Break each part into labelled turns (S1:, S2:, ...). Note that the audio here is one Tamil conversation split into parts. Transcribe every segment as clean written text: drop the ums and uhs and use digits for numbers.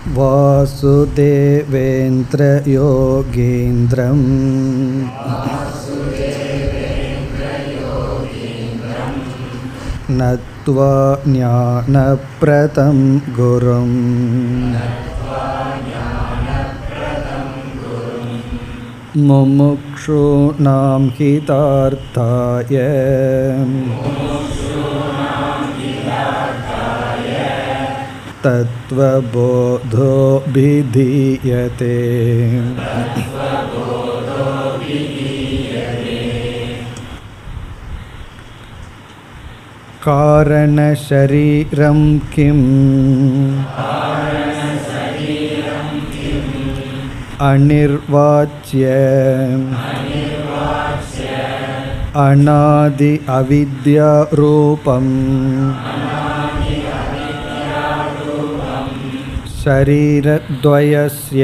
S1: வாசுதேவேந்திர யோகீந்திரம் நத்வா ஞானப்ரதம் குரும் முமுக்ஷூணாம் ஹிதார்த்தாய தத்வபோதோ விதீயதே. காரணசரீரம் கிம் அநிர்வாச்ய அநாதி அவித்யா ரூபம் ஷரீரத்வயஸ்ய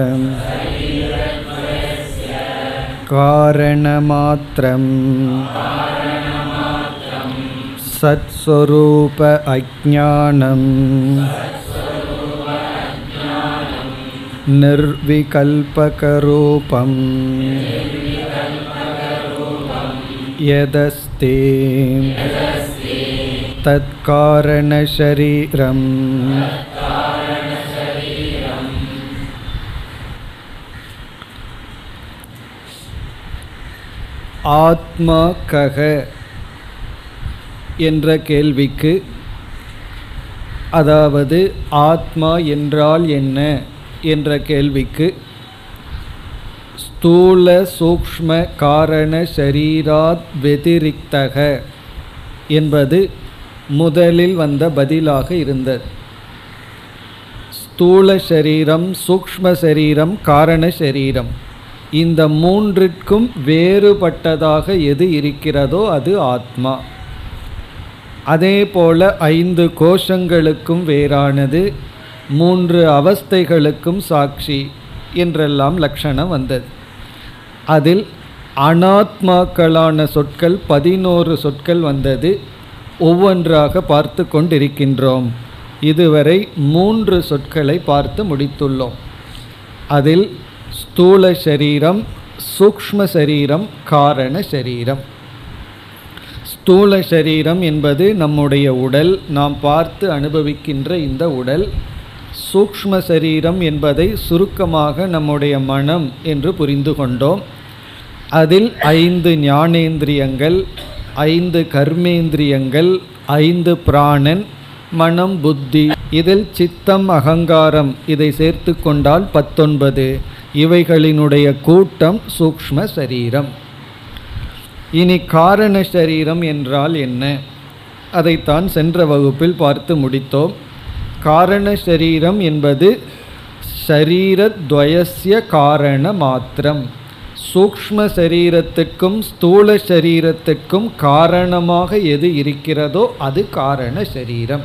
S1: காரணமாத்ரம் சத்ஸ்வரூப அஜ்ஞானம் நிர்விகல்பகரூபம் யதஸ்தி தத்காரணசரீரம் ஆத்மா கக என்ற கேள்விக்கு, அதாவது ஆத்மா என்றால் என்ன என்ற கேள்விக்கு ஸ்தூல சூக்ஷ்ம காரண ஷரீராத் வெதிரிக்தக என்பது முதலில் வந்த பதிலாக இருந்தது. ஸ்தூல சரீரம், சூக்ஷ்ம சரீரம், காரண சரீரம், இந்த மூன்றிற்கும் வேறுபட்டதாக எது இருக்கிறதோ அது ஆத்மா. அதே போல 5 கோஷங்களுக்கும் வேறானது, 3 அவஸ்தைகளுக்கும் சாட்சி என்றெல்லாம் லட்சணம் வந்தது. அதில் அனாத்மாக்களான சொற்கள் 11 சொற்கள் வந்தது. ஒவ்வொன்றாக பார்த்து கொண்டிருக்கின்றோம். இதுவரை 3 சொற்களை பார்த்து முடித்துள்ளோம். அதில் ஸ்தூல சரீரம், சூக்ஷ்ம சரீரம், காரண சரீரம். ஸ்தூல சரீரம் என்பது நம்முடைய உடல், நாம் பார்த்து அனுபவிக்கின்ற இந்த உடல். சூக்ஷ்ம சரீரம் என்பதை சுருக்கமாக நம்முடைய மனம் என்று புரிந்து கொண்டோம். அதில் 5 ஞானேந்திரியங்கள், 5 கர்மேந்திரியங்கள், 5 பிராணன், மனம், புத்தி. இதில் சித்தம், அகங்காரம் இதை சேர்த்து கொண்டால் 19. இவைகளினுடைய கூட்டம் சூக்ஷ்ம சரீரம். இனி காரண சரீரம் என்றால் என்ன? அதைத்தான் சென்ற வகுப்பில் பார்த்து முடித்தோம். காரண சரீரம் என்பது ஷரீரத்வயஸ்ய காரண மாத்திரம். சூக்ஷ்ம சரீரத்துக்கும் ஸ்தூல சரீரத்துக்கும் காரணமாக எது இருக்கிறதோ அது காரண சரீரம்.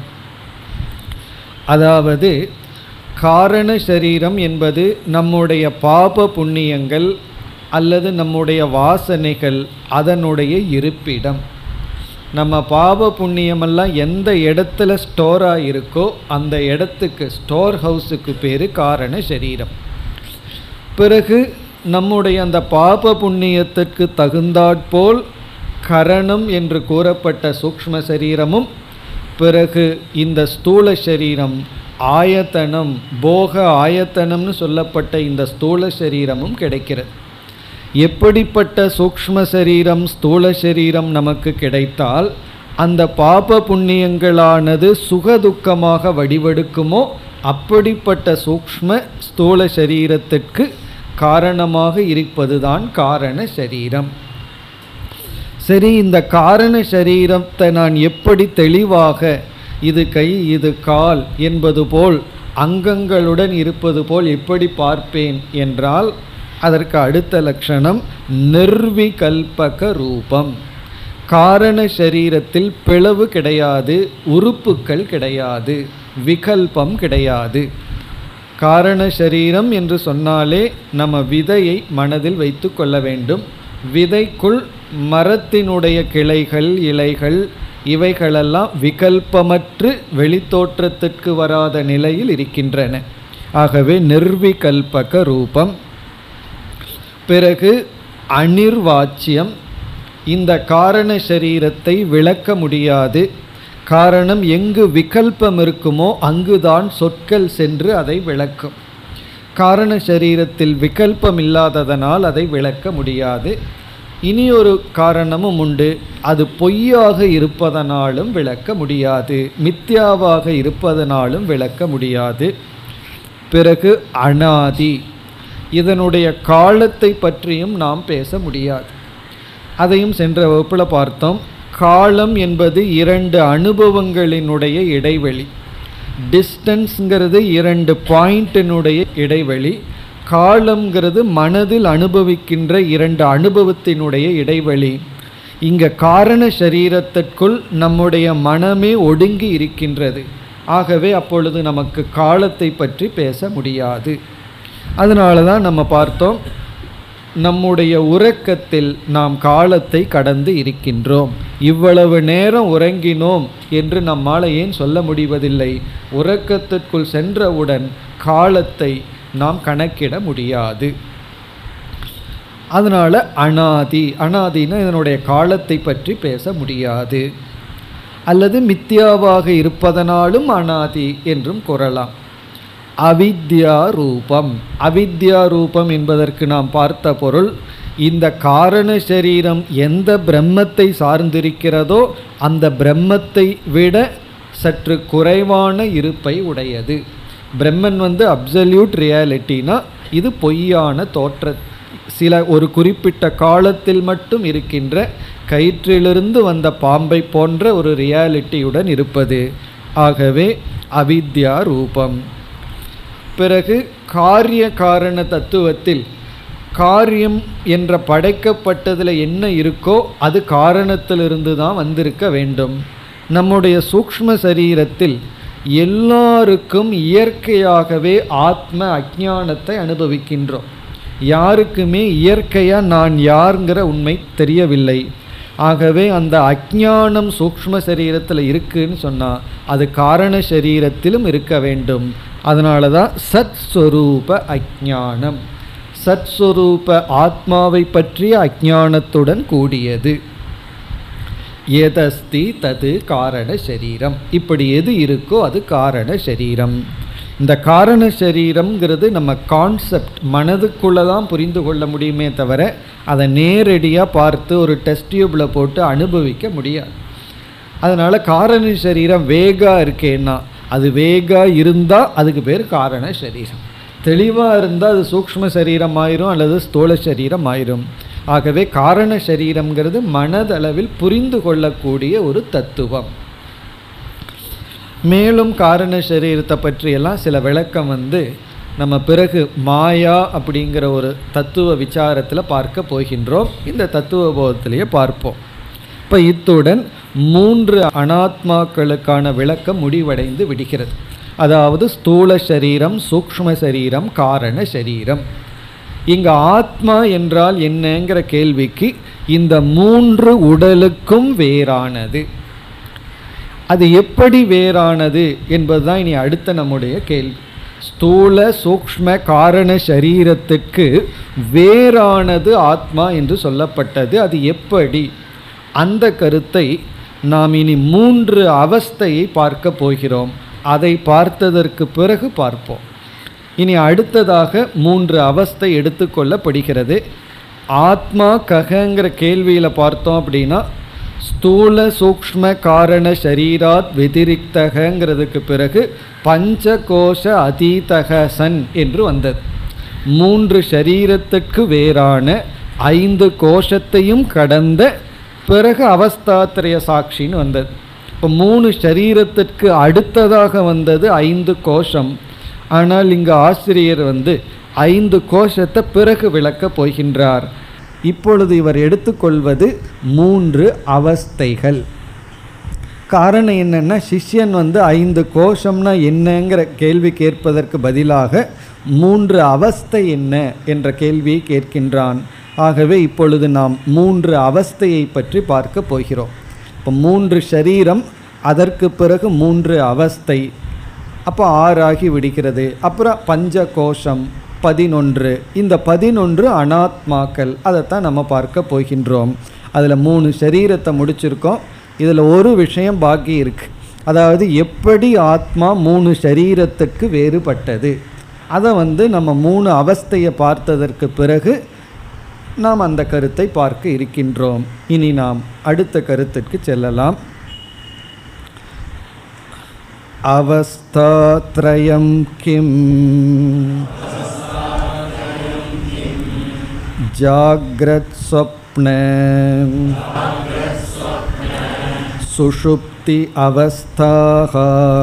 S1: அதாவது காரண சரீரம் என்பது நம்முடைய பாப புண்ணியங்கள் அல்லது நம்முடைய வாசனைகள், அதனுடைய இருப்பிடம். நம்ம பாப புண்ணியமெல்லாம் எந்த இடத்துல ஸ்டோராக இருக்கோ அந்த இடத்துக்கு, ஸ்டோர் ஹவுஸுக்கு பேர் காரண சரீரம். பிறகு நம்முடைய அந்த பாப புண்ணியத்திற்கு தகுந்தாற்போல் கரணம் என்று கூறப்பட்ட சூக்ஷ்ம சரீரமும், பிறகு இந்த ஸ்தூல சரீரம் ஆயத்தனம், போக ஆயத்தனம்னு சொல்லப்பட்ட இந்த ஸ்தூல சரீரமும் கிடைக்கிறது. எப்படிப்பட்ட சூக்ஷ்ம சரீரம், ஸ்தூல சரீரம் நமக்கு கிடைத்தால் அந்த பாப புண்ணியங்களானது சுகதுக்கமாக வடிவெடுக்குமோ அப்படிப்பட்ட சூக்ஷ்ம ஸ்தூல சரீரத்திற்கு காரணமாக இருப்பதுதான் காரண சரீரம். சரி, இந்த காரண சரீரத்தை நான் எப்படி தெளிவாக இது கை, இது கால் என்பது போல் அங்கங்களுடன் இருப்பது போல் எப்படி பார்ப்பேன் என்றால் அதற்கு அடுத்த லட்சணம் நிர்விகல்பக ரூபம். காரண சரீரத்தில் பிளவு கிடையாது, உறுப்புக்கள் கிடையாது, விகல்பம் கிடையாது. காரண சரீரம் என்று சொன்னாலே நம்ம விதையை மனதில் வைத்து கொள்ள வேண்டும். விதைக்குள் மரத்தினுடைய கிளைகள், இலைகள் இவைகளெல்லாம் விகல்பமற்று வெளித்தோற்றத்திற்கு வராத நிலையில் இருக்கின்றன. ஆகவே நிர்விகல்பக ரூபம். பிறகு அனிர்வாச்சியம். இந்த காரண சரீரத்தை விளக்க முடியாது. காரணம், எங்கு விகல்பம் இருக்குமோ அங்குதான் சொற்கள் சென்று அதை விளக்கும். காரண சரீரத்தில் விகல்பம் இல்லாததனால் அதை விளக்க முடியாது. இனி ஒரு காரணமும் உண்டு, அது பொய்யாக இருப்பதனாலும் விளக்க முடியாது, மித்யாவாக இருப்பதனாலும் விளக்க முடியாது. பிறகு அனாதி. இதனுடைய காலத்தை பற்றியும் நாம் பேச முடியாது. அதையும் சென்ற வகுப்பில் பார்த்தோம். காலம் என்பது இரண்டு அனுபவங்களினுடைய இடைவெளி. டிஸ்டன்ஸ்ங்கிறது இரண்டு பாயிண்டினுடைய இடைவெளி. காலம்ங்கிறது மனதில் அனுபவிக்கின்ற இரண்டு அனுபவத்தினுடைய இடைவெளி. இங்கே காரண சரீரத்திற்குள் நம்முடைய மனமே ஒடுங்கி இருக்கின்றது. ஆகவே அப்பொழுது நமக்கு காலத்தை பற்றி பேச முடியாது. அதனால தான் நம்ம பார்த்தோம், நம்முடைய உறக்கத்தில் நாம் காலத்தை கடந்து இருக்கின்றோம். இவ்வளவு நேரம் உறங்கினோம் என்று நம்மால் ஏன் சொல்ல முடிவதில்லை? உறக்கத்திற்குள் சென்றவுடன் காலத்தை நாம் கணக்கிட முடியாது. அதனால் அனாதி. அனாதினா இதனுடைய காலத்தை பற்றி பேச முடியாது. அல்லது மித்யாவாக இருப்பதனாலும் அனாதி என்றும் கூறலாம். அவித்யா ரூபம். அவித்யா ரூபம் என்பதற்கு நாம் பார்த்த பொருள், இந்த காரண சரீரம் எந்த பிரம்மத்தை சார்ந்திருக்கிறதோ அந்த பிரம்மத்தை விட சற்று குறைவான இருப்பை உடையது. பிரம்மன் அப்சல்யூட் ரியாலிட்டினா இது பொய்யான தோற்ற, சில ஒரு குறிப்பிட்ட காலத்தில் மட்டும் இருக்கின்ற கயிற்றிலிருந்து வந்த பாம்பை போன்ற ஒரு ரியாலிட்டியுடன் இருப்பது. ஆகவே அவித்யா ரூபம். பிறகு காரிய காரண தத்துவத்தில் காரியம் என்ற படைக்கப்பட்டதில் என்ன இருக்கோ அது காரணத்திலிருந்து தான் வந்திருக்க வேண்டும். நம்முடைய சூக்ஷ்ம சரீரத்தில் எல்லாருக்கும் இயற்கையாகவே ஆத்ம அஞ்ஞானத்தை அனுபவிக்கின்றோம். யாருக்குமே இயற்கையாக நான் யாருங்கிற உண்மை தெரியவில்லை. ஆகவே அந்த அஞ்ஞானம் சூக்ஷ்ம சரீரத்தில் இருக்குன்னு சொன்னால் அது காரண சரீரத்திலும் இருக்க வேண்டும். அதனால தான் சத் ஸ்வரூப அஞ்ஞானம். சத் ஸ்வரூப ஆத்மாவை பற்றிய அஞ்ஞானத்துடன் கூடியது. எதஸ்தி தது காரண சரீரம். இப்படி எது இருக்கோ அது காரண சரீரம். இந்த காரண சரீரம்ங்கிறது நம்ம கான்செப்ட் மனதுக்குள்ளே தான் புரிந்து கொள்ள முடியுமே தவிர அதை நேரடியாக பார்த்து ஒரு டெஸ்ட் டியூப்பில் போட்டு அனுபவிக்க முடியாது. அதனால் காரண சரீரம் வேகா இருக்கேன்னா அது வேகா இருந்தால் அதுக்கு பேர் காரண சரீரம். தெளிவாக இருந்தால் அது சூக்ஷ்ம சரீரம் ஆயிரும் அல்லது ஸ்தூல சரீரம் ஆயிரும். ஆகவே காரண சரீரம்ங்கிறது மனதளவில் புரிந்து கொள்ளக்கூடிய ஒரு தத்துவம். மேலும் காரண சரீரத்தை பற்றியெல்லாம் சில விளக்கம் நம்ம பிறகு மாயா அப்படிங்கிற ஒரு தத்துவ விசாரத்தில் பார்க்க போகின்றோம். இந்த தத்துவ போதத்திலேயே பார்ப்போம். இப்போ இத்துடன் 3 அனாத்மாக்களுக்கான விளக்கம் முடிவடைந்து விடுகிறது. அதாவது ஸ்தூல சரீரம், சூக்ஷ்ம சரீரம், காரண சரீரம். இங்கே ஆத்மா என்றால் என்னங்கிற கேள்விக்கு இந்த 3 உடலுக்கும் வேறானது. அது எப்படி வேறானது என்பதுதான் இனி அடுத்த நம்முடைய கேள்வி. ஸ்தூல சூக்ஷ்ம காரண சரீரத்துக்கு வேறானது ஆத்மா என்று சொல்லப்பட்டது. அது எப்படி? அந்த கருத்தை நாம் இனி 3 அவஸ்தையை பார்க்க போகிறோம். அதை பார்த்ததற்கு பிறகு பார்ப்போம். இனி அடுத்ததாக 3 அவஸ்தை எடுத்துக்கொள்ளப்படுகிறது. ஆத்மா ககங்கிற கேள்வியில் பார்த்தோம் அப்படின்னா ஸ்தூல சூக்ஷ்ம காரண சரீராத் வெதிரிக்தகங்கிறதுக்கு பிறகு பஞ்சகோஷ அதீதக சன் என்று வந்தது. 3 சரீரத்துக்கு வேறான 5 கோஷத்தையும் கடந்த பிறகு அவஸ்தாத்திரய சாட்சின்னு வந்தது. இப்போ 3 சரீரத்திற்கு அடுத்ததாக வந்தது 5 கோஷம். ஆனால் இங்கு ஆசிரியர் 5 கோஷத்தை பிறகு விளக்கப் போகின்றார். இப்பொழுது இவர் எடுத்துக்கொள்வது 3 அவஸ்தைகள். காரணம் என்னென்னா, சிஷ்யன் 5 கோஷம்னா என்னங்கிற கேள்வி கேட்பதற்கு பதிலாக 3 அவஸ்தை என்ன என்ற கேள்வியை கேட்கின்றான். ஆகவே இப்பொழுது நாம் 3 அவஸ்தையை பற்றி பார்க்க போகிறோம். இப்போ 3 சரீரம், அதற்கு பிறகு 3 அவஸ்தை. அப்போ 6 ஆகி விடுகிறது. அப்புறம் பஞ்ச கோஷம் 11. இந்த 11 அனாத்மாக்கள், அதைத்தான் நம்ம பார்க்க போகின்றோம். அதில் 3 சரீரத்தை முடிச்சிருக்கோம். இதில் ஒரு விஷயம் பாக்கி இருக்கு. அதாவது எப்படி ஆத்மா 3 சரீரத்துக்கு வேறுபட்டது, அதை நம்ம 3 அவஸ்தையை பார்த்ததற்கு பிறகு நாம் அந்த கருத்தை பார்க்க இருக்கின்றோம். இனி நாம் அடுத்த கருத்திற்கு செல்லலாம். அவஸ்தாத்ரயம் கிம் ஜாக்ரத் ஸ்வப்ன சுஷுப்தி அவஸ்தாஹ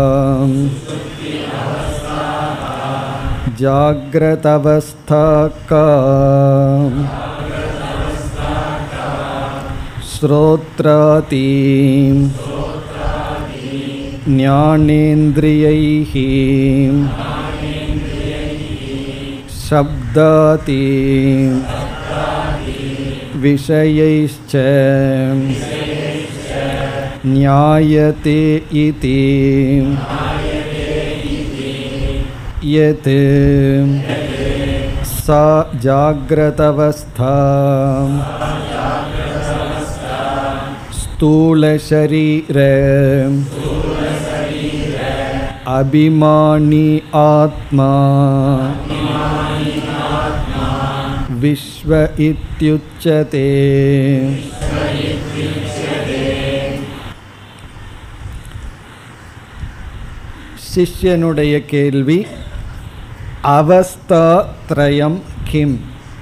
S1: ஜாக்ரத் அவஸ்தா கா ஸ்ரோத்ராதி ஞானேந்திரியைஹ சப்தாதி விஷயைச்ச ஞாயதே இதி யத் சா ஜாக்ரதவஸ்தா ஸ்தூல ஷரீர அபிமானி ஆத்மா விஸ்வ இத்யுச்யதே. சிஷ்யனுடைய கேள்வி, அவஸ்தாத்ரயம் கிம்?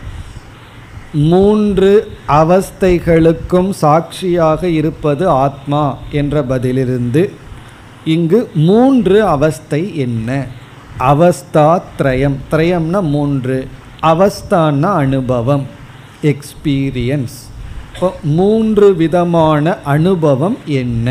S1: 3 அவஸ்தைகளுக்கும் சாட்சியாக இருப்பது ஆத்மா என்ற பதிலிருந்து இங்கு 3 அவஸ்தை என்ன? அவஸ்தாத்ரயம், த்ரயம்னா 3, அவஸ்தான்னா அனுபவம், எக்ஸ்பீரியன்ஸ். இப்போ 3 விதமான அனுபவம் என்ன?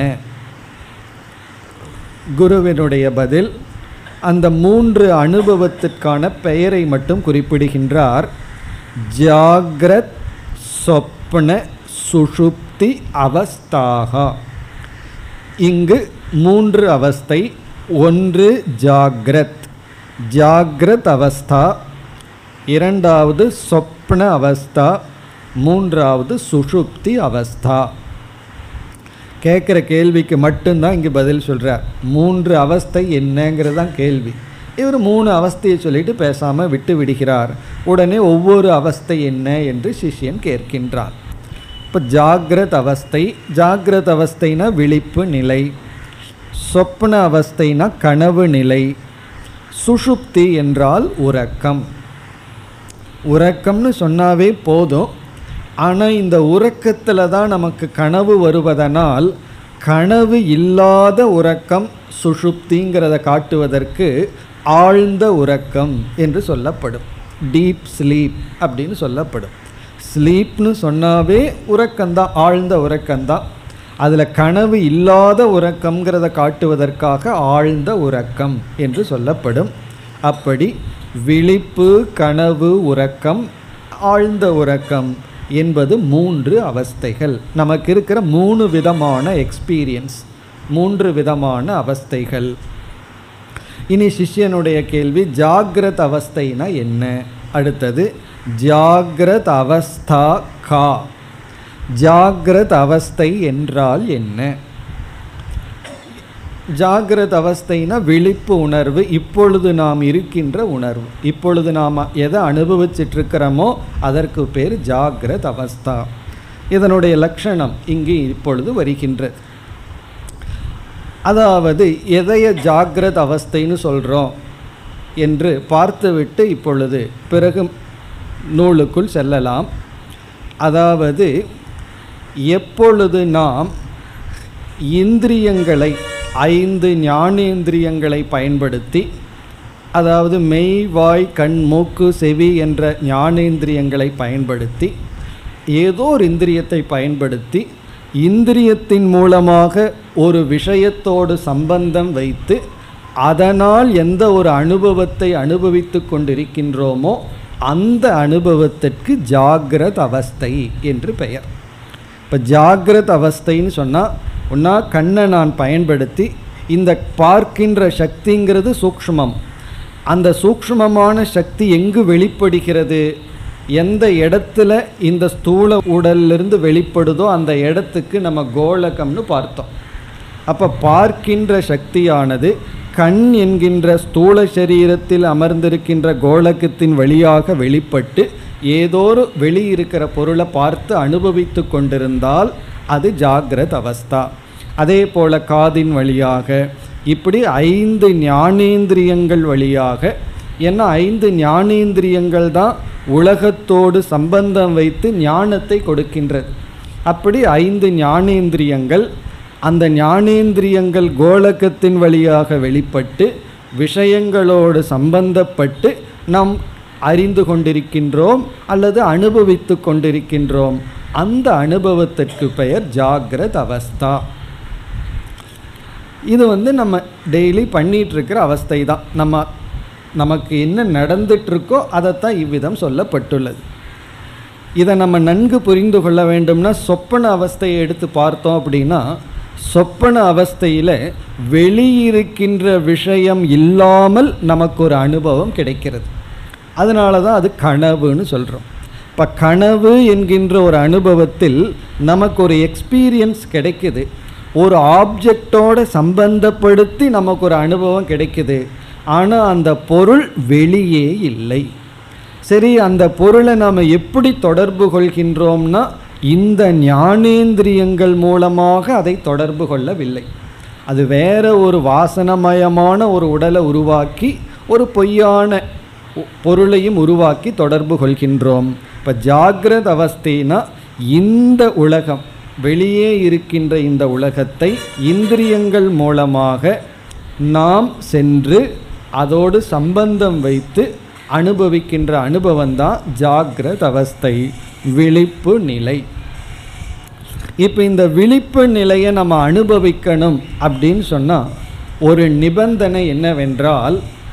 S1: குருவினுடைய பதில், அந்த 3 அனுபவத்திற்கான பெயரை மட்டும் குறிப்பிடுகின்றார். ஜாக்ரத் சொப்ன சுஷுப்தி அவஸ்தாகா. இங்கு 3 அவஸ்தை. 1 ஜாக்ரத், ஜாக்ரத் அவஸ்தா. 2வது சொப்ன அவஸ்தா. 3வது சுஷுப்தி அவஸ்தா. கேட்குற கேள்விக்கு மட்டும்தான் இங்கே பதில் சொல்கிறார். 3 அவஸ்தை என்னங்கிறதான் கேள்வி. இவர் 3 அவஸ்தையை சொல்லிட்டு பேசாமல் விட்டு விடுகிறார். உடனே ஒவ்வொரு அவஸ்தை என்ன என்று சிஷ்யன் கேட்கின்றார். இப்போ ஜாக்ரத் அவஸ்தை, ஜாக்ரத் அவஸ்தைனா விழிப்பு நிலை, சொப்ன அவஸ்தைனா கனவு நிலை, சுஷுப்தி என்றால் உறக்கம். உறக்கம்னு சொன்னாவே போதும். ஆனால் இந்த உறக்கத்தில் தான் நமக்கு கனவு வருவதனால் கனவு இல்லாத உறக்கம் சுஷுப்திங்கிறத காட்டுவதற்கு ஆழ்ந்த உறக்கம் என்று சொல்லப்படும். டீப் ஸ்லீப் அப்படின்னு சொல்லப்படும். ஸ்லீப்னு சொன்னாவே உறக்கம்தான், ஆழ்ந்த உறக்கம்தான். அதில் கனவு இல்லாத உறக்கம்ங்கிறத காட்டுவதற்காக ஆழ்ந்த உறக்கம் என்று சொல்லப்படும். அப்படி விழிப்பு, கனவு, உறக்கம், ஆழ்ந்த உறக்கம் என்பது 3 அவஸ்தைகள். நமக்கு இருக்கிற 3 விதமான எக்ஸ்பீரியன்ஸ், 3 விதமான அவஸ்தைகள். இனி சிஷ்யனுடைய கேள்வி, ஜாக்ரத் அவஸ்தைனா என்ன? அடுத்தது ஜாக்ரத் அவஸ்தா கா. ஜாக்ரத் அவஸ்தை என்றால் என்ன? ஜாக்ரத் அவஸ்தைனா விழிப்பு உணர்வு, இப்பொழுது நாம் இருக்கின்ற உணர்வு. இப்பொழுது நாம் எதை அனுபவிச்சிட்ருக்கிறோமோ அதற்கு பேர் ஜாக்ரத் அவஸ்தா. இதனுடைய லட்சணம் இங்கு இப்பொழுது வருகின்றது. அதாவது எதைய ஜாக்ரத் அவஸ்தைன்னு சொல்கிறோம் என்று பார்த்துவிட்டு இப்பொழுது பிறகு நூலுக்குள் செல்லலாம். அதாவது எப்பொழுது நாம் இந்திரியங்களை, 5 ஞானேந்திரியங்களை பயன்படுத்தி, அதாவது மெய், வாய், கண், மூக்கு, செவி என்ற ஞானேந்திரியங்களை பயன்படுத்தி, ஏதோ ஒரு இந்திரியத்தை பயன்படுத்தி இந்திரியத்தின் மூலமாக ஒரு விஷயத்தோடு சம்பந்தம் வைத்து அதனால் எந்த ஒரு அனுபவத்தை அனுபவித்து கொண்டிருக்கின்றோமோ அந்த அனுபவத்திற்கு ஜாக்ரத் அவஸ்தை என்று பெயர். இப்போ ஜாக்ரத் அவஸ்தைன்னு சொன்னால், ஒன்றா கண்ணை நான் பயன்படுத்தி இந்த பார்க்கின்ற சக்திங்கிறது சூக்ஷ்மம். அந்த சூக்ஷ்மமான சக்தி எங்கு வெளிப்படுகிறது? எந்த இடத்துல இந்த ஸ்தூல உடலிலிருந்து வெளிப்படுதோ அந்த இடத்துக்கு நம்ம கோலகம்னு பார்த்தோம். அப்போ பார்க்கின்ற சக்தியானது கண் என்கின்ற ஸ்தூல சரீரத்தில் அமர்ந்திருக்கின்ற கோலகத்தின் வழியாக வெளிப்பட்டு ஏதோரு வெளியிருக்கிற பொருளை பார்த்து அனுபவித்து கொண்டிருந்தால் அது ஜாகிரத் அவஸ்தா. அதே போல் காதின் வழியாக, இப்படி 5 ஞானேந்திரியங்கள் வழியாக, ஏன்னா 5 ஞானேந்திரியங்கள் தான் உலகத்தோடு சம்பந்தம் வைத்து ஞானத்தை கொடுக்கின்றது. அப்படி 5 ஞானேந்திரியங்கள், அந்த ஞானேந்திரியங்கள் கோலகத்தின் வழியாக வெளிப்பட்டு விஷயங்களோடு சம்பந்தப்பட்டு நாம் அறிந்து கொண்டிருக்கின்றோம் அல்லது அனுபவித்து கொண்டிருக்கின்றோம். அந்த அனுபவத்திற்கு பெயர் ஜாகிரத் அவஸ்தா. இது நம்ம டெய்லி பண்ணிகிட்ருக்கிற அவஸ்தை தான். நமக்கு என்ன நடந்துட்டுருக்கோ அதைத்தான் இவ்விதம் சொல்லப்பட்டுள்ளது. இதை நம்ம நன்கு புரிந்து கொள்ள வேண்டும்னா சொப்பன அவஸ்தையை எடுத்து பார்த்தோம் அப்படின்னா, சொப்பன அவஸ்தையில் வெளியிருக்கின்ற விஷயம் இல்லாமல் நமக்கு ஒரு அனுபவம் கிடைக்கிறது. அதனால தான் அது கனவுன்னு சொல்கிறோம். இப்போ கனவு என்கின்ற ஒரு அனுபவத்தில் நமக்கு ஒரு எக்ஸ்பீரியன்ஸ் கிடைக்குது, ஒரு ஆப்ஜெக்டோடு சம்பந்தப்படுத்தி நமக்கு ஒரு அனுபவம் கிடைக்குது. ஆனால் அந்த பொருள் வெளியே இல்லை. சரி, அந்த பொருளை நாம் எப்படி தொடர்பு கொள்கின்றோம்னா இந்த ஞானேந்திரியங்கள் மூலமாக அதை தொடர்பு கொள்ளவில்லை. அது வேற ஒரு வாசனமயமான ஒரு உடலை உருவாக்கி ஒரு பொய்யான பொருளையும் உருவாக்கி தொடர்பு கொள்கின்றோம். இப்போ ஜாகிரத் அவஸ்தைனா இந்த உலகம், வெளியே இருக்கின்ற இந்த உலகத்தை இந்திரியங்கள் மூலமாக நாம் சென்று அதோடு சம்பந்தம் வைத்து அனுபவிக்கின்ற அனுபவம்தான் ஜாகிரத் அவஸ்தை, விழிப்பு நிலை. இப்போ இந்த விழிப்பு நிலையை நம்ம அனுபவிக்கணும் அப்படின்னு சொன்னால் ஒரு நிபந்தனை என்னவென்றால்,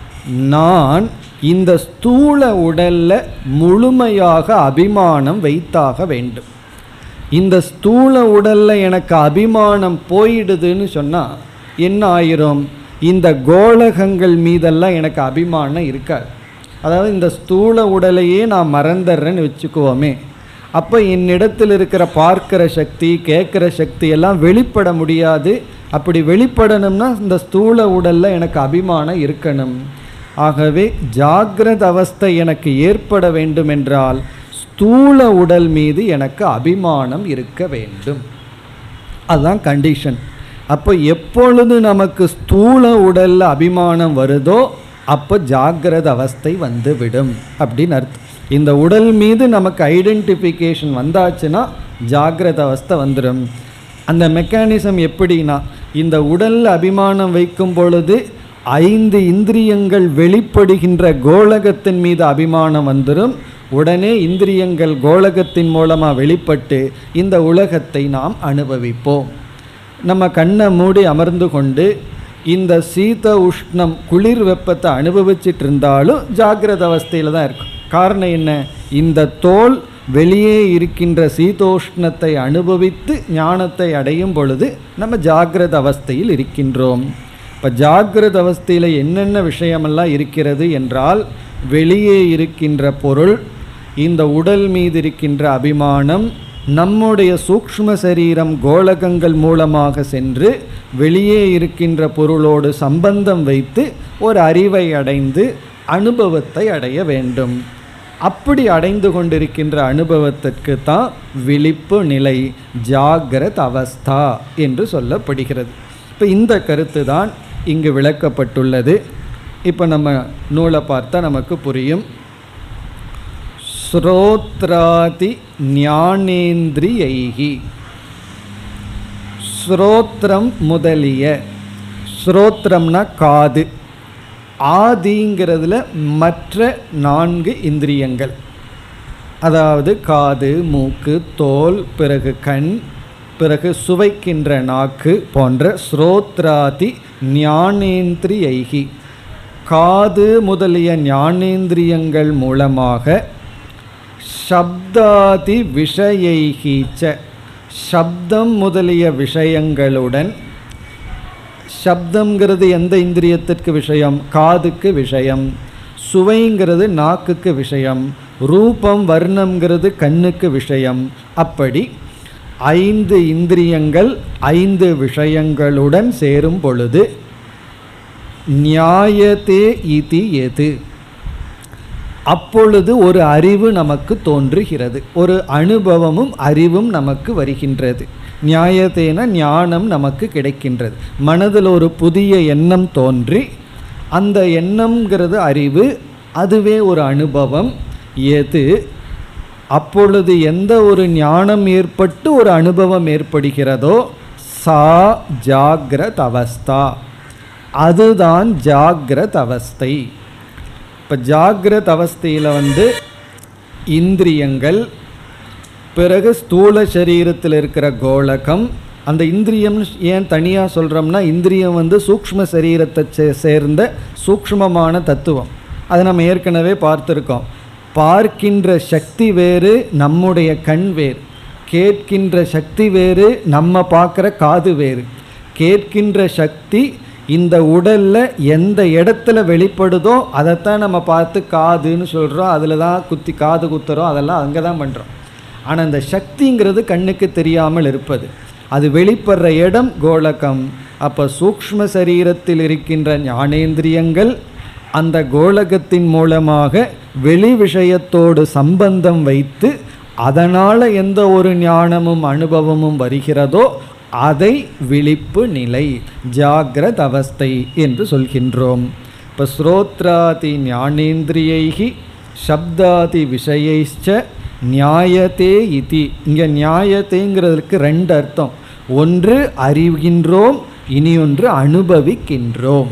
S1: நான் இந்த ஸ்தூல உடலில் முழுமையாக அபிமானம் வைத்தாக வேண்டும். இந்த ஸ்தூல உடலில் எனக்கு அபிமானம் போயிடுதுன்னு சொன்னால் என்ன ஆயிரும்? இந்த கோலகங்கள் மீதெல்லாம் எனக்கு அபிமானம் இருக்காது. அதாவது இந்த ஸ்தூல உடலையே நான் மறந்துடுறேன்னு வச்சுக்குவோமே, அப்போ என்னிடத்தில் இருக்கிற பார்க்கிற சக்தி, கேட்குற சக்தி எல்லாம் வெளிப்பட முடியாது. அப்படி வெளிப்படணும்னா இந்த ஸ்தூல உடலில் எனக்கு அபிமானம் இருக்கணும். ஆகவே ஜாகிரத் அவஸ்தை எனக்கு ஏற்பட வேண்டுமென்றால் ஸ்தூல உடல் மீது எனக்கு அபிமானம் இருக்க வேண்டும். அதுதான் கண்டிஷன். அப்போ எப்பொழுது நமக்கு ஸ்தூல உடலில் அபிமானம் வருதோ அப்போ ஜாகிரத் அவஸ்தை வந்து விடும் அப்படின்னு அர்த்தம். இந்த உடல் மீது நமக்கு ஐடென்டிஃபிகேஷன் வந்தாச்சுன்னா ஜாகிரத் அவஸ்தை வந்துடும். அந்த மெக்கானிசம் எப்படின்னா, இந்த உடலில் அபிமானம் வைக்கும் பொழுது 5 இந்திரியங்கள் வெளிப்படுகின்ற கோலகத்தின் மீது அபிமானம் வந்துடும். உடனே இந்திரியங்கள் கோலகத்தின் மூலமாக வெளிப்பட்டு இந்த உலகத்தை நாம் அனுபவிப்போம். நம்ம கண்ணை மூடி அமர்ந்து கொண்டு இந்த சீத உஷ்ணம் குளிர் வெப்பத்தை அனுபவிச்சுட்டு இருந்தாலும் ஜாகிரத அவஸ்தையில் தான் இருக்கும். காரணம் என்ன? இந்த தோல் வெளியே இருக்கின்ற சீதோஷ்ணத்தை அனுபவித்து ஞானத்தை அடையும் பொழுது நம்ம ஜாகிரத அவஸ்தையில் இருக்கின்றோம். இப்போ ஜாகிரத அவஸ்தையில் என்னென்ன விஷயமெல்லாம் இருக்கிறது என்றால், வெளியே இருக்கின்ற பொருள், இந்த உடல் மீது இருக்கின்ற அபிமானம், நம்முடைய சூக்ஷ்ம சரீரம் கோலகங்கள் மூலமாக சென்று வெளியே இருக்கின்ற பொருளோடு சம்பந்தம் வைத்து ஒரு அறிவை அடைந்து அனுபவத்தை அடைய வேண்டும். அப்படி அடைந்து கொண்டிருக்கின்ற அனுபவத்திற்கு தான் விழிப்பு நிலை, ஜாகிரத் அவஸ்தா என்று சொல்லப்படுகிறது. இப்போ இந்த கருத்து தான் இங்கு விளக்கப்பட்டுள்ளது. இப்போ நம்ம நூலை பார்த்தா நமக்கு புரியும். ஸ்ரோத்ராதி ஞானேந்திரியைஹி, ஸ்ரோத்ரம் முதலிய, ஸ்ரோத்ரம்னா காது, ஆதிங்கிறதுல மற்ற 4 இந்திரியங்கள், அதாவது காது, மூக்கு, தோல், பிறகு கண், பிறகு சுவைக்கின்ற நாக்கு போன்ற ஸ்ரோத்ராதி ஞானேந்திரியைஹி, காது முதலிய ஞானேந்திரியங்கள் மூலமாக சப்தாதி விஷயைஹீச்ச, சப்தம் முதலிய விஷயங்களுடன், சப்தம்ங்கிறது எந்த இந்திரியத்திற்கு விஷயம்? காதுக்கு விஷயம். சுவைங்கிறது நாக்குக்கு விஷயம். ரூபம் வர்ணம்ங்கிறது கண்ணுக்கு விஷயம். அப்படி 5 இந்திரியங்கள் 5 விஷயங்களுடன் சேரும் பொழுது ஞாயதே இதி எது, அப்பொழுது ஒரு அறிவு நமக்கு தோன்றுகிறது, ஒரு அனுபவமும் அறிவும் நமக்கு வருகின்றது. ஞாயத்தேன ஞானம் நமக்கு கிடைக்கின்றது. மனதில் ஒரு புதிய எண்ணம் தோன்றி அந்த எண்ணம்ங்கிறது அறிவு, அதுவே ஒரு அனுபவம். எது அப்பொழுது எந்த ஒரு ஞானம் ஏற்பட்டு ஒரு அனுபவம் ஏற்படுகிறதோ சா ஜாக்ரத் அவஸ்தா, அதுதான் ஜாக்ரத் அவஸ்தை. இப்போ ஜாக்ரத் அவஸ்தையில் இந்திரியங்கள், பிறகு ஸ்தூல சரீரத்தில் இருக்கிற கோலகம். அந்த இந்திரியம் ஏன் தனியாக சொல்கிறோம்னா, இந்திரியம் சூக்ஷ்ம சரீரத்தை சேர்ந்த சூக்ஷ்மமான தத்துவம். அதை நம்ம ஏற்கனவே பார்த்துருக்கோம். பார்க்கின்ற சக்தி வேறு, நம்முடைய கண் வேறு. கேட்கின்ற சக்தி வேறு, நம்ம பார்க்குற காது வேறு. கேட்கின்ற சக்தி இந்த உடலில் எந்த இடத்துல வெளிப்படுதோ அதைத்தான் நம்ம பார்த்து காதுன்னு சொல்கிறோம், அதில் தான் காது குத்துறோம், அதெல்லாம் அங்கே தான் பண்ணுறோம். ஆனால் இந்த சக்திங்கிறது கண்ணுக்கு தெரியாமல் இருப்பது, அது வெளிப்படுற இடம் கோலகம். அப்போ சூக்ஷ்ம சரீரத்தில் இருக்கின்ற ஞானேந்திரியங்கள் அந்த கோலகத்தின் மூலமாக வெளி விஷயத்தோடு சம்பந்தம் வைத்து அதனால் எந்த ஒரு ஞானமும் அனுபவமும் வருகிறதோ அதை விழிப்பு நிலை, ஜாக்ரத் அவஸ்தை என்று சொல்கின்றோம். இப்போ ஸ்ரோத்ராதி ஞானேந்திரியைஹி சப்தாதி விஷயைச்ச நியாயத்தே இதி. இங்கே நியாயத்தேங்கிறதுக்கு 2 அர்த்தம். ஒன்று அறிகின்றோம், இனி ஒன்று அனுபவிக்கின்றோம்.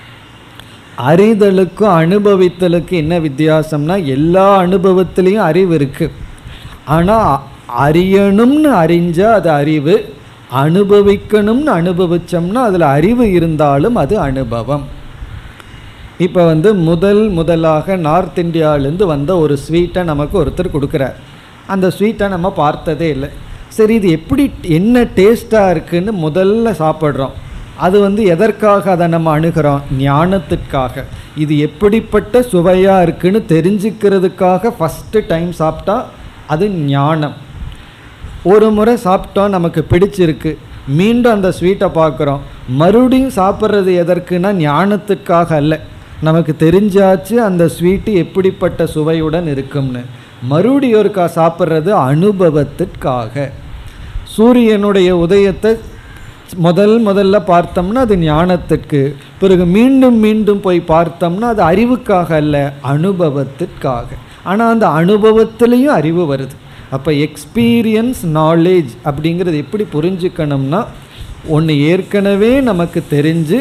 S1: அறிதலுக்கும் அனுபவித்தலுக்கு என்ன வித்தியாசம்னா, எல்லா அனுபவத்திலையும் அறிவு இருக்குது. ஆனால் அறியணும்னு அறிஞ்சால் அது அறிவு, அனுபவிக்கணும்னு அனுபவிச்சோம்னா அதில் அறிவு இருந்தாலும் அது அனுபவம். இப்போ முதலாக நார்த் இந்தியாவிலேருந்து வந்த ஒரு ஸ்வீட்டை நமக்கு ஒருத்தர் கொடுக்குறார். அந்த ஸ்வீட்டை நம்ம பார்த்ததே இல்லை. சரி, இது எப்படி என்ன டேஸ்ட்டாக இருக்குதுன்னு முதல்ல சாப்பிட்றோம். அது எதற்காக அதை நம்ம அணுகிறோம்? ஞானத்திற்காக. இது எப்படிப்பட்ட சுவையாக இருக்குன்னு தெரிஞ்சுக்கிறதுக்காக ஃபஸ்ட்டு டைம் சாப்பிட்டா அது ஞானம். ஒரு முறை சாப்பிட்டோம், நமக்கு பிடிச்சிருக்கு, மீண்டும் அந்த ஸ்வீட்டை பார்க்குறோம், மறுபடியும் சாப்பிட்றது எதற்குன்னா ஞானத்துக்காக அல்ல. நமக்கு தெரிஞ்சாச்சு அந்த ஸ்வீட்டு எப்படிப்பட்ட சுவையுடன் இருக்கும்னு. மறுபடியும் ஒருக்கா சாப்பிட்றது அனுபவத்திற்காக. சூரியனுடைய உதயத்தை முதல்ல பார்த்தோம்னா அது ஞானத்திற்கு, பிறகு மீண்டும் மீண்டும் போய் பார்த்தோம்னா அது அறிவுக்காக அல்ல, அனுபவத்திற்காக. ஆனால் அந்த அனுபவத்திலையும் அறிவு வருது. அப்போ எக்ஸ்பீரியன்ஸ் நாலேஜ் அப்படிங்கிறது எப்படி புரிஞ்சுக்கணும்னா, ஒன்று ஏற்கனவே நமக்கு தெரிஞ்சு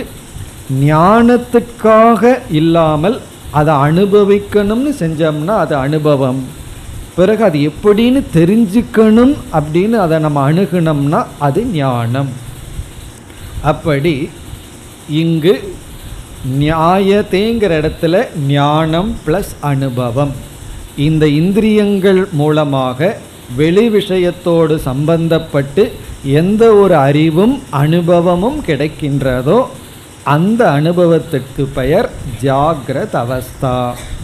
S1: ஞானத்துக்காக இல்லாமல் அதை அனுபவிக்கணும்னு செஞ்சோம்னா அது அனுபவம். பிறகு அது எப்படின்னு தெரிஞ்சுக்கணும் அப்படின்னு அதை நம்ம அணுகணும்னா அது ஞானம். அப்படி இங்கு நியாயத்தேங்கிற இடத்துல ஞானம் ப்ளஸ் அனுபவம். இந்த இந்திரியங்கள் மூலமாக வெளி விஷயத்தோடு சம்பந்தப்பட்டு எந்த ஒரு அறிவும் அனுபவமும் கிடைக்கின்றதோ அந்த அனுபவத்திற்கு பெயர் ஜாக்ரத் அவஸ்தா.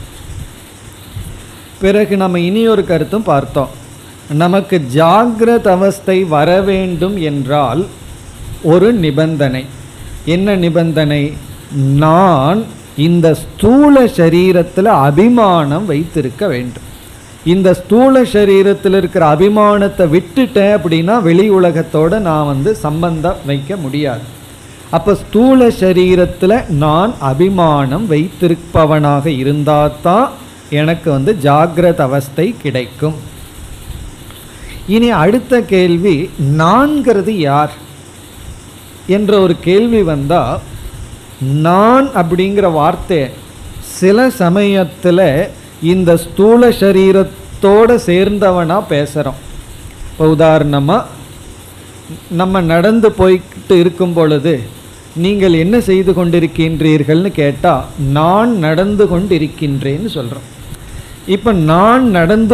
S1: பிறகு நம்ம இனி ஒரு கருத்தும் பார்த்தோம். நமக்கு ஜாக்ரத் அவஸ்தை வர வேண்டும் என்றால் ஒரு நிபந்தனை. என்ன நிபந்தனை? நான் இந்த ஸ்தூல சரீரத்தில் அபிமானம் வைத்திருக்க வேண்டும். இந்த ஸ்தூல சரீரத்தில் இருக்கிற அபிமானத்தை விட்டுட்டேன் அப்படின்னா வெளி உலகத்தோடு நான் சம்பந்தம் வைக்க முடியாது. அப்போ ஸ்தூல சரீரத்தில் நான் அபிமானம் வைத்திருப்பவனாக இருந்தால் தான் எனக்கு ஜாக்ரத் அவஸ்தை கிடைக்கும். இனி அடுத்த கேள்வி, நான்கிறது யார் என்ற ஒரு கேள்வி வந்தால், நான் அப்படிங்கிற வார்த்தை சில சமயத்தில் இந்த ஸ்தூல சரீரத்தோடு சேர்ந்தவனாக பேசுகிறோம். இப்போ உதாரணமாக நம்ம நடந்து போய்கிட்டு இருக்கும் பொழுது நீங்கள் என்ன செய்து கொண்டிருக்கின்றீர்கள்னு கேட்டால் நான் நடந்து கொண்டிருக்கின்றேன்னு சொல்கிறோம். இப்போ நான் நடந்து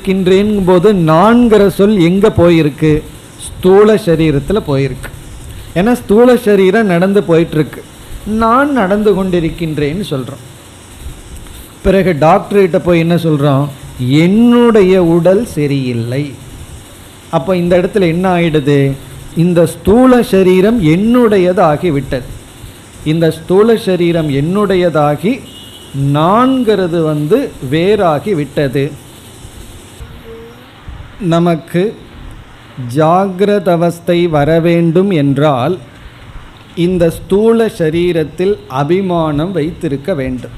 S1: கொண்டிருக்கின்றேன் போது நான்கிற சொல் எங்கே போயிருக்கு? ஸ்தூல சரீரத்தில் போயிருக்கு. ஏன்னா ஸ்தூல சரீரம் நடந்து போயிட்டுருக்கு, நான் நடந்து கொண்டிருக்கின்றேன்னு சொல்கிறோம். பிறகு டாக்டர்கிட்ட போய் என்ன சொல்கிறோம், என்னுடைய உடல் சரியில்லை. அப்போ இந்த இடத்துல என்ன ஆயிடுது, இந்த ஸ்தூல சரீரம் என்னுடையதாகி விட்டது. இந்த ஸ்தூல சரீரம் என்னுடையதாகி நான்கிறது வேறாகி விட்டது. நமக்கு ஜாகிரத அவஸ்தை வர வேண்டும் என்றால் இந்த ஸ்தூல சரீரத்தில் அபிமானம் வைத்திருக்க வேண்டும்.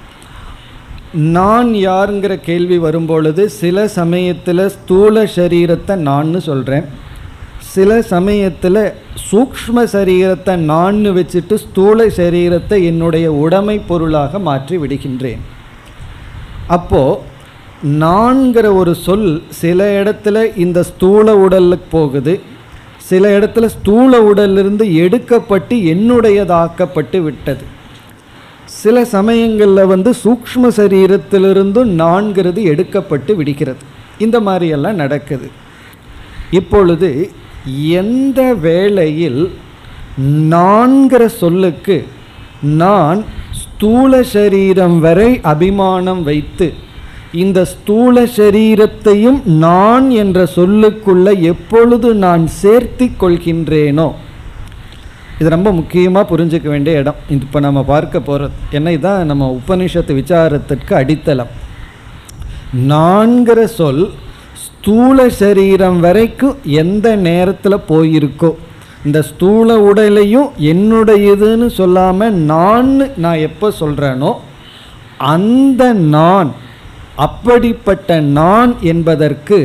S1: நான் யாருங்கிற கேள்வி வரும்பொழுது சில சமயத்தில் ஸ்தூல சரீரத்தை நான்னு சொல்கிறேன், சில சமயத்தில் சூக்ஷ்ம சரீரத்தை நான்னு வச்சுட்டு ஸ்தூல சரீரத்தை என்னுடைய உடைமை பொருளாக மாற்றி விடுகின்றேன். அப்போது நான்கிற ஒரு சொல் சில இடத்துல இந்த ஸ்தூல உடலுக்கு போகுது, சில இடத்துல ஸ்தூல உடலிலிருந்து எடுக்கப்பட்டு என்னுடையதாக்கப்பட்டு விட்டது. சில சமயங்களில் சூக்ஷ்ம சரீரத்திலிருந்து நான்கிறது எடுக்கப்பட்டு விடுகிறது. இந்த மாதிரியெல்லாம் நடக்குது. இப்பொழுது எந்த வேளையில் நான்கிற சொல்லுக்கு நான் ஸ்தூல சரீரம் வரை அபிமானம் வைத்து இந்த ஸ்தூல சரீரத்தையும் நான் என்ற சொல்லுக்குள்ள எப்பொழுது நான் சேர்த்தி கொள்கின்றேனோ, இது ரொம்ப முக்கியமாக புரிஞ்சுக்க வேண்டிய இடம். இப்போ நம்ம பார்க்க போகிறது என்ன, இதுதான் நம்ம உபனிஷத்து விசாரத்திற்கு அடித்தளம். நான்கிற சொல் ஸ்தூல சரீரம் வரைக்கும் எந்த நேரத்தில் போயிருக்கோ, இந்த ஸ்தூல உடலையும் என்னுடையதுன்னு சொல்லாமல் நான் எப்போ சொல்கிறேனோ அந்த நான், அப்படிப்பட்ட நான் என்பதற்கு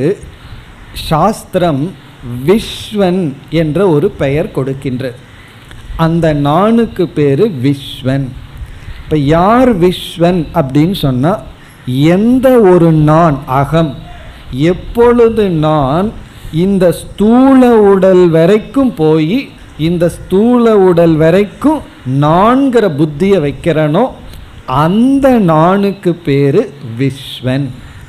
S1: சாஸ்திரம் விஸ்வன் என்ற ஒரு பெயர் கொடுக்கின்றது. அந்த நானுக்கு பேர் விஸ்வன். இப்போ யார் விஸ்வன் அப்படின்னு சொன்னால், எந்த ஒரு நான் அகம் எப்பொழுது நான் இந்த ஸ்தூல உடல் வரைக்கும் போய் இந்த ஸ்தூல உடல் வரைக்கும் நான்கிற புத்தியை வைக்கிறனோ அந்த நானுக்கு பேர் விஸ்வன்.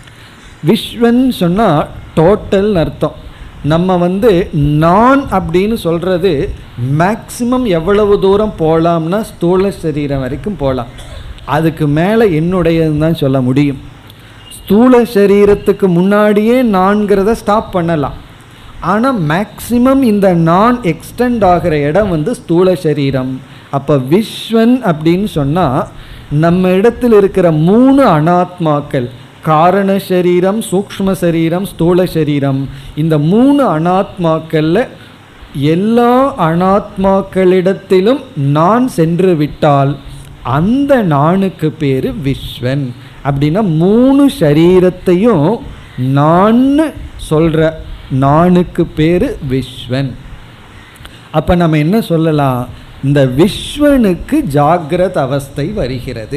S1: விஸ்வன் சொன்னால் டோட்டல் அர்த்தம். நம்ம நான் அப்படின்னு சொல்கிறது மேக்சிமம் எவ்வளவு தூரம் போகலாம்னா ஸ்தூல சரீரம் வரைக்கும் போகலாம், அதுக்கு மேலே என்னுடையதுன்னு தான் சொல்ல முடியும். ஸ்தூல சரீரத்துக்கு முன்னாடியே நான்கிறத ஸ்டாப் பண்ணலாம், ஆனால் மேக்சிமம் இந்த நான் எக்ஸ்டெண்ட் ஆகிற இடம் ஸ்தூல சரீரம். அப்போ விஸ்வன் அப்படின்னு சொன்னால் நம்ம இடத்தில் இருக்கிற 3 அனாத்மாக்கள், காரண சரீரம், சூக்ஷ்ம சரீரம், ஸ்தூல சரீரம், இந்த 3 அனாத்மாக்களில் எல்லா அனாத்மாக்களிடத்திலும் நான் சென்று விட்டால் அந்த நானுக்கு பேர் விஸ்வன். அப்படின்னா 3 சரீரத்தையும் நான் சொல்கிற நானுக்கு பேர் விஸ்வன். அப்போ நம்ம என்ன சொல்லலாம், இந்த விஸ்வனுக்கு ஜாகிரத அவஸ்தை வருகிறது.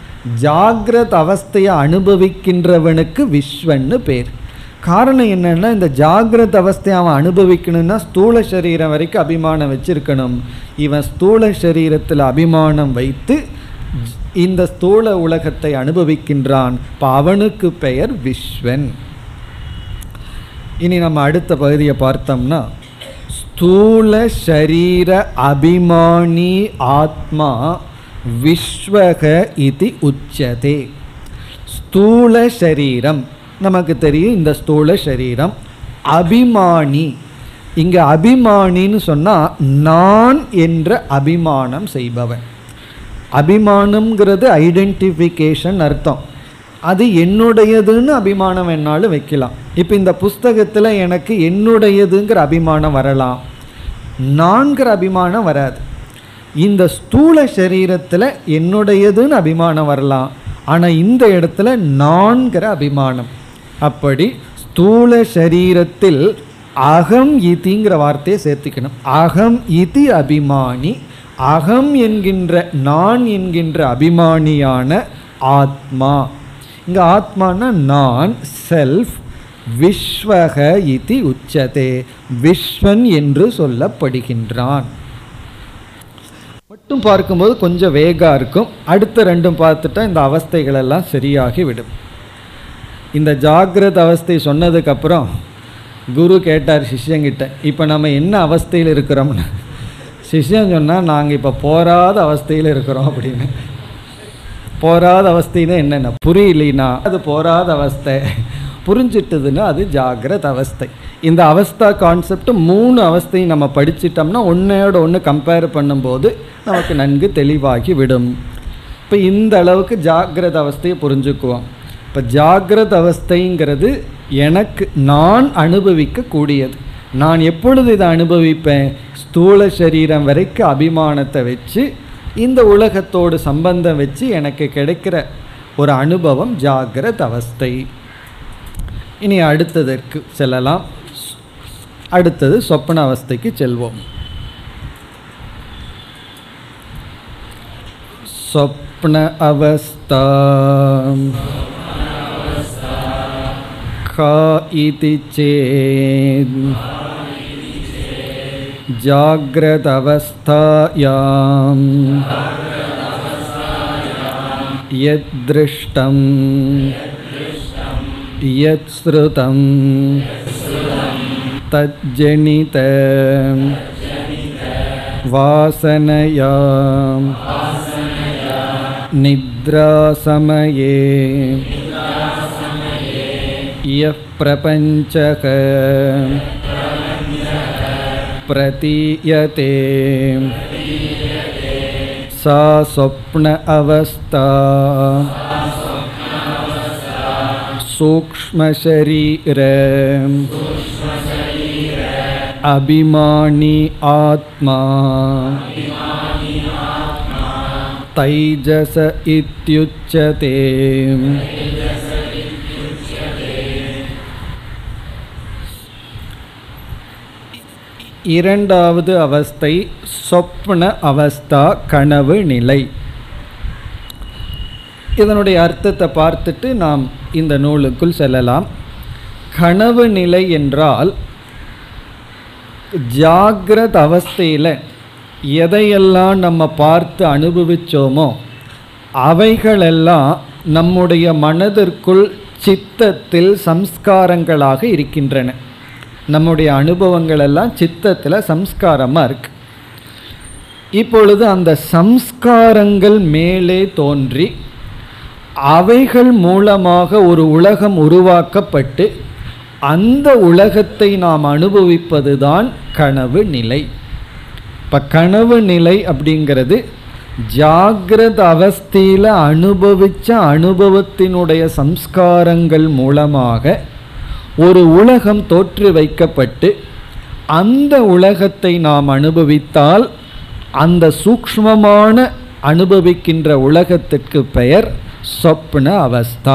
S1: ஜாகிரத அவஸ்தையை அனுபவிக்கின்றவனுக்கு விஸ்வன்னு பேர். காரணம் என்னென்னா, இந்த ஜாகிரத அவஸ்தையை அவன் அனுபவிக்கணும்னா ஸ்தூல சரீரம் வரைக்கும் அபிமானம் வச்சிருக்கணும். இவன் ஸ்தூல சரீரத்தில் அபிமானம் வைத்து இந்த ஸ்தூல உலகத்தை அனுபவிக்கின்றான். இப்போ அவனுக்கு பெயர் விஸ்வன். இனி நம்ம அடுத்த பகுதியை பார்த்தோம்னா, ஸ்தூல சரீர அபிமானி ஆத்மா விஸ்வக இதி உச்சதே. ஸ்தூல சரீரம் நமக்கு தெரியும், இந்த ஸ்தூல சரீரம். அபிமானி, இங்கே அபிமானின்னு சொன்னால் நான் என்ற அபிமானம் செய்பவன். அபிமானம்ங்கிறது ஐடென்டிஃபிகேஷன் அர்த்தம். அது என்னுடையதுன்னு அபிமானம் வேணாலும் வைக்கலாம். இப்போ இந்த புஸ்தகத்தில் எனக்கு என்னுடையதுங்கிற அபிமானம் வரலாம், நான்கிற அபிமானம் வராது. இந்த ஸ்தூல சரீரத்தில் என்னுடையதுன்னு அபிமானம் வரலாம், ஆனால் இந்த இடத்துல நான்கிற அபிமானம். அப்படி ஸ்தூல சரீரத்தில் அகம் இதிங்கிற வார்த்தையை சேர்த்துக்கணும். அகம் இதி அபிமானி, அகம் என்கின்ற நான் என்கின்ற அபிமானியான ஆத்மா. இங்கே ஆத்மானா நான், செல்ஃப். விஸ்வக இதி உச்சதே, விஸ்வன் என்று சொல்லப்படுகின்றான். மட்டும் பார்க்கும்போது கொஞ்சம் வேகா இருக்கும். அடுத்த 2 பார்த்துட்டா இந்த அவஸ்தைகளெல்லாம் சரியாகி விடும். இந்த ஜாகிரத அவஸ்தை சொன்னதுக்கப்புறம் குரு கேட்டார் சிஷ்யங்கிட்ட, இப்போ நம்ம என்ன அவஸ்தையில் இருக்கிறோம்னு. சிஷ்யன் சொன்னால் நாங்கள் இப்போ போராத அவஸ்தையில் இருக்கிறோம் அப்படின்னு. போராத அவஸ்தைன்னா என்னென்ன புரியலினா அது போராத அவஸ்தை, புரிஞ்சிட்டதுன்னா அது ஜாகிரத அவஸ்தை. இந்த அவஸ்தா கான்செப்ட் 3 அவஸ்தையும் நம்ம படிச்சிட்டோம்னா ஒன்றோட ஒன்று கம்பேர் பண்ணும்போது நமக்கு நன்கு தெளிவாகி விடும். இப்போ இந்த அளவுக்கு ஜாகிரத அவஸ்தையை புரிஞ்சுக்குவோம். இப்போ ஜாகிரத அவஸ்தைங்கிறது எனக்கு நான் அனுபவிக்கக்கூடியது. நான் எப்பொழுது இதை அனுபவிப்பேன்? ஸ்தூல சரீரம் வரைக்கும் அபிமானத்தை வச்சு இந்த உலகத்தோடு சம்பந்தம் வச்சு எனக்கு கிடைக்கிற ஒரு அனுபவம் ஜாகிரத அவஸ்தை. இனி அடுத்ததற்கு செல்லலாம். அடுத்தது சொப்பன அவஸ்தைக்கு செல்வோம். சொப்ன அவஸ்தா கா இதி சேத் ஜாக்ரத அவஸ்தாயாம் யத் திருஷ்டம் யத் ஸ்ருதம் தஜ்ஜனித வாசனயாம் நித்ரா சமயே யப் பிரபஞ்சக பிரதீயதே சா சொப்ன அவஸ்தா சூக்ஷ்ம சரீர அபிமானி ஆத்மா தைஜஸ இத்யுச்யதே. இரண்டாவது அவஸ்தை சொப்ன அவஸ்தா, கனவு நிலை. இதனுடைய அர்த்தத்தை பார்த்துட்டு நாம் இந்த நூலுக்குள் செல்லலாம். கனவு நிலை என்றால் ஜாகிரத அவஸ்தையில் எதையெல்லாம் நம்ம பார்த்து அனுபவித்தோமோ அவைகளெல்லாம் நம்முடைய மனதிற்குள் சித்தத்தில் சம்ஸ்காரங்களாக இருக்கின்றன. நம்முடைய அனுபவங்கள் எல்லாம் சித்தத்தில் சம்ஸ்காரமாக இருக்கு. இப்பொழுது அந்த சம்ஸ்காரங்கள் மேலே தோன்றி அவைகள் மூலமாக ஒரு உலகம் உருவாக்கப்பட்டு அந்த உலகத்தை நாம் அனுபவிப்பது தான் கனவு நிலை. இப்போ கனவு நிலை அப்படிங்கிறது ஜாகிரத அவஸ்தையில் அனுபவித்த அனுபவத்தினுடைய சம்ஸ்காரங்கள் மூலமாக ஒரு உலகம் தோற்று வைக்கப்பட்டு அந்த உலகத்தை நாம் அனுபவித்தால் அந்த சூக்ஷ்மமான அனுபவிக்கின்ற உலகத்திற்கு பெயர் சொப்ன அவஸ்தா.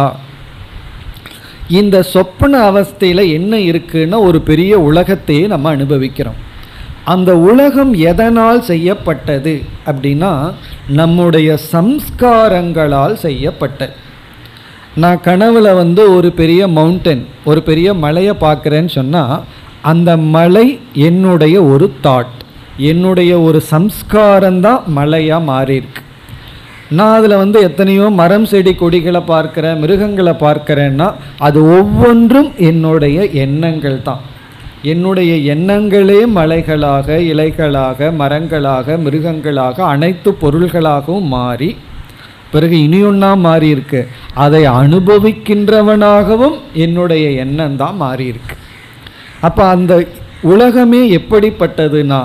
S1: இந்த சொப்ன அவஸ்தையில் என்ன இருக்குன்னா ஒரு பெரிய உலகத்தையே நம்ம அனுபவிக்கிறோம். அந்த உலகம் எதனால் செய்யப்பட்டது அப்படின்னா நம்முடைய சம்ஸ்காரங்களால் செய்யப்பட்டது. நான் கனவுல ஒரு பெரிய மவுண்டன், ஒரு பெரிய மலையை பார்க்குறேன்னு சொன்னால் அந்த மலை என்னுடைய ஒரு தாட், என்னுடைய ஒரு சம்ஸ்காரம்தான் மலையாக மாறியிருக்கு. நான் அதில் எத்தனையோ மரம் செடி கொடிகளை பார்க்குறேன், மிருகங்களை பார்க்குறேன்னா அது ஒவ்வொன்றும் என்னுடைய எண்ணங்கள் தான். என்னுடைய எண்ணங்களே மலைகளாக, இலைகளாக, மரங்களாக, மிருகங்களாக, அனைத்து பொருள்களாகவும் மாறி பிறகு இனியொன்னா மாறி இருக்கு. அதை அனுபவிக்கின்றவனாகவும் என்னுடைய எண்ணம் தான் மாறி இருக்கு. அப்போ அந்த உலகமே எப்படிப்பட்டதுன்னா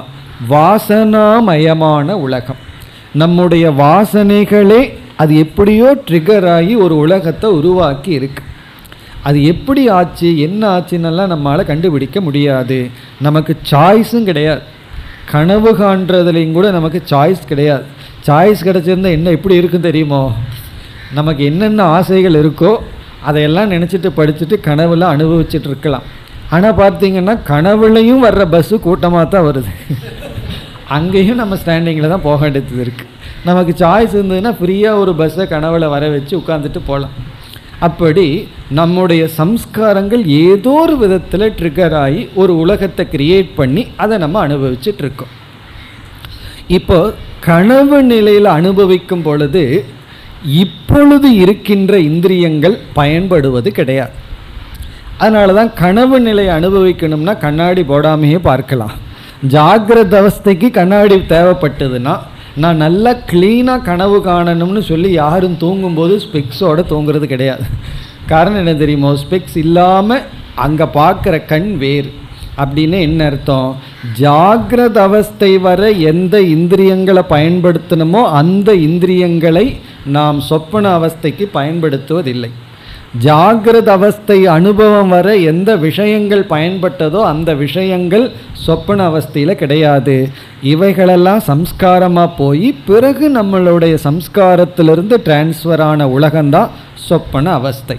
S1: வாசனாமயமான உலகம். நம்முடைய வாசனைகளே அது எப்படியோ ட்ரிகர் ஆகி ஒரு உலகத்தை உருவாக்கி இருக்கு. அது எப்படி ஆச்சு, என்ன ஆச்சுன்னெல்லாம் நம்மளால் கண்டுபிடிக்க முடியாது. நமக்கு சாய்ஸும் கிடையாது. கனவு காண்றதுலையும் கூட நமக்கு சாய்ஸ் கிடையாது. சாய்ஸ் கிடச்சிருந்தால் என்ன எப்படி இருக்குன்னு தெரியுமோ? நமக்கு என்னென்ன ஆசைகள் இருக்கோ அதையெல்லாம் நினச்சிட்டு படிச்சுட்டு கனவுல அனுபவிச்சுட்டு இருக்கலாம். ஆனால் பார்த்தீங்கன்னா கனவுலையும் வர்ற பஸ்ஸு கூட்டமாக தான் வருது. அங்கேயும் நம்ம ஸ்டாண்டிங்கில் தான் போக வேண்டியது இருக்குது. நமக்கு சாய்ஸ் இருந்ததுன்னா ஃப்ரீயாக ஒரு பஸ்ஸை கனவுல வர வச்சு உட்காந்துட்டு போகலாம். அப்படி நம்முடைய சம்ஸ்காரங்கள் ஏதோ ஒரு விதத்தில் ட்ரிகர் ஆகி ஒரு உலகத்தை கிரியேட் பண்ணி அதை நம்ம அனுபவிச்சுட்டு இருக்கோம். இப்போ கனவு நிலையில் அனுபவிக்கும் பொழுது இப்பொழுது இருக்கின்ற இந்திரியங்கள் பயன்படுவது கிடையாது. அதனால தான் கனவு நிலையை அனுபவிக்கணும்னா கண்ணாடி போடாமையே பார்க்கலாம். ஜாகிரத அவஸ்தைக்கு கண்ணாடி தேவைப்பட்டதுன்னா நான் நல்லா க்ளீனாக கனவு காணணும்னு சொல்லி யாரும் தூங்கும்போது ஸ்பெக்ஸோடு தூங்குறது கிடையாது. காரணம் என்ன தெரியுமோ, ஸ்பெக்ஸ் இல்லாமல் அங்கே பார்க்குற கண் வேறு. அப்படின்னு என்ன அர்த்தம், ஜாகிரத அவஸ்தை வர எந்த இந்திரியங்களை பயன்படுத்தணுமோ அந்த இந்திரியங்களை நாம் சொப்பன அவஸ்தைக்கு பயன்படுத்துவதில்லை. ஜாகிரத அவஸ்தை அனுபவம் வர எந்த விஷயங்கள் பயன்பட்டதோ அந்த விஷயங்கள் சொப்பன அவஸ்தையில் கிடையாது. இவைகளெல்லாம் சம்ஸ்காரமாக போய் பிறகு நம்மளுடைய சம்ஸ்காரத்திலிருந்து டிரான்ஸ்ஃபர் ஆன உலகம்தான் சொப்பன அவஸ்தை.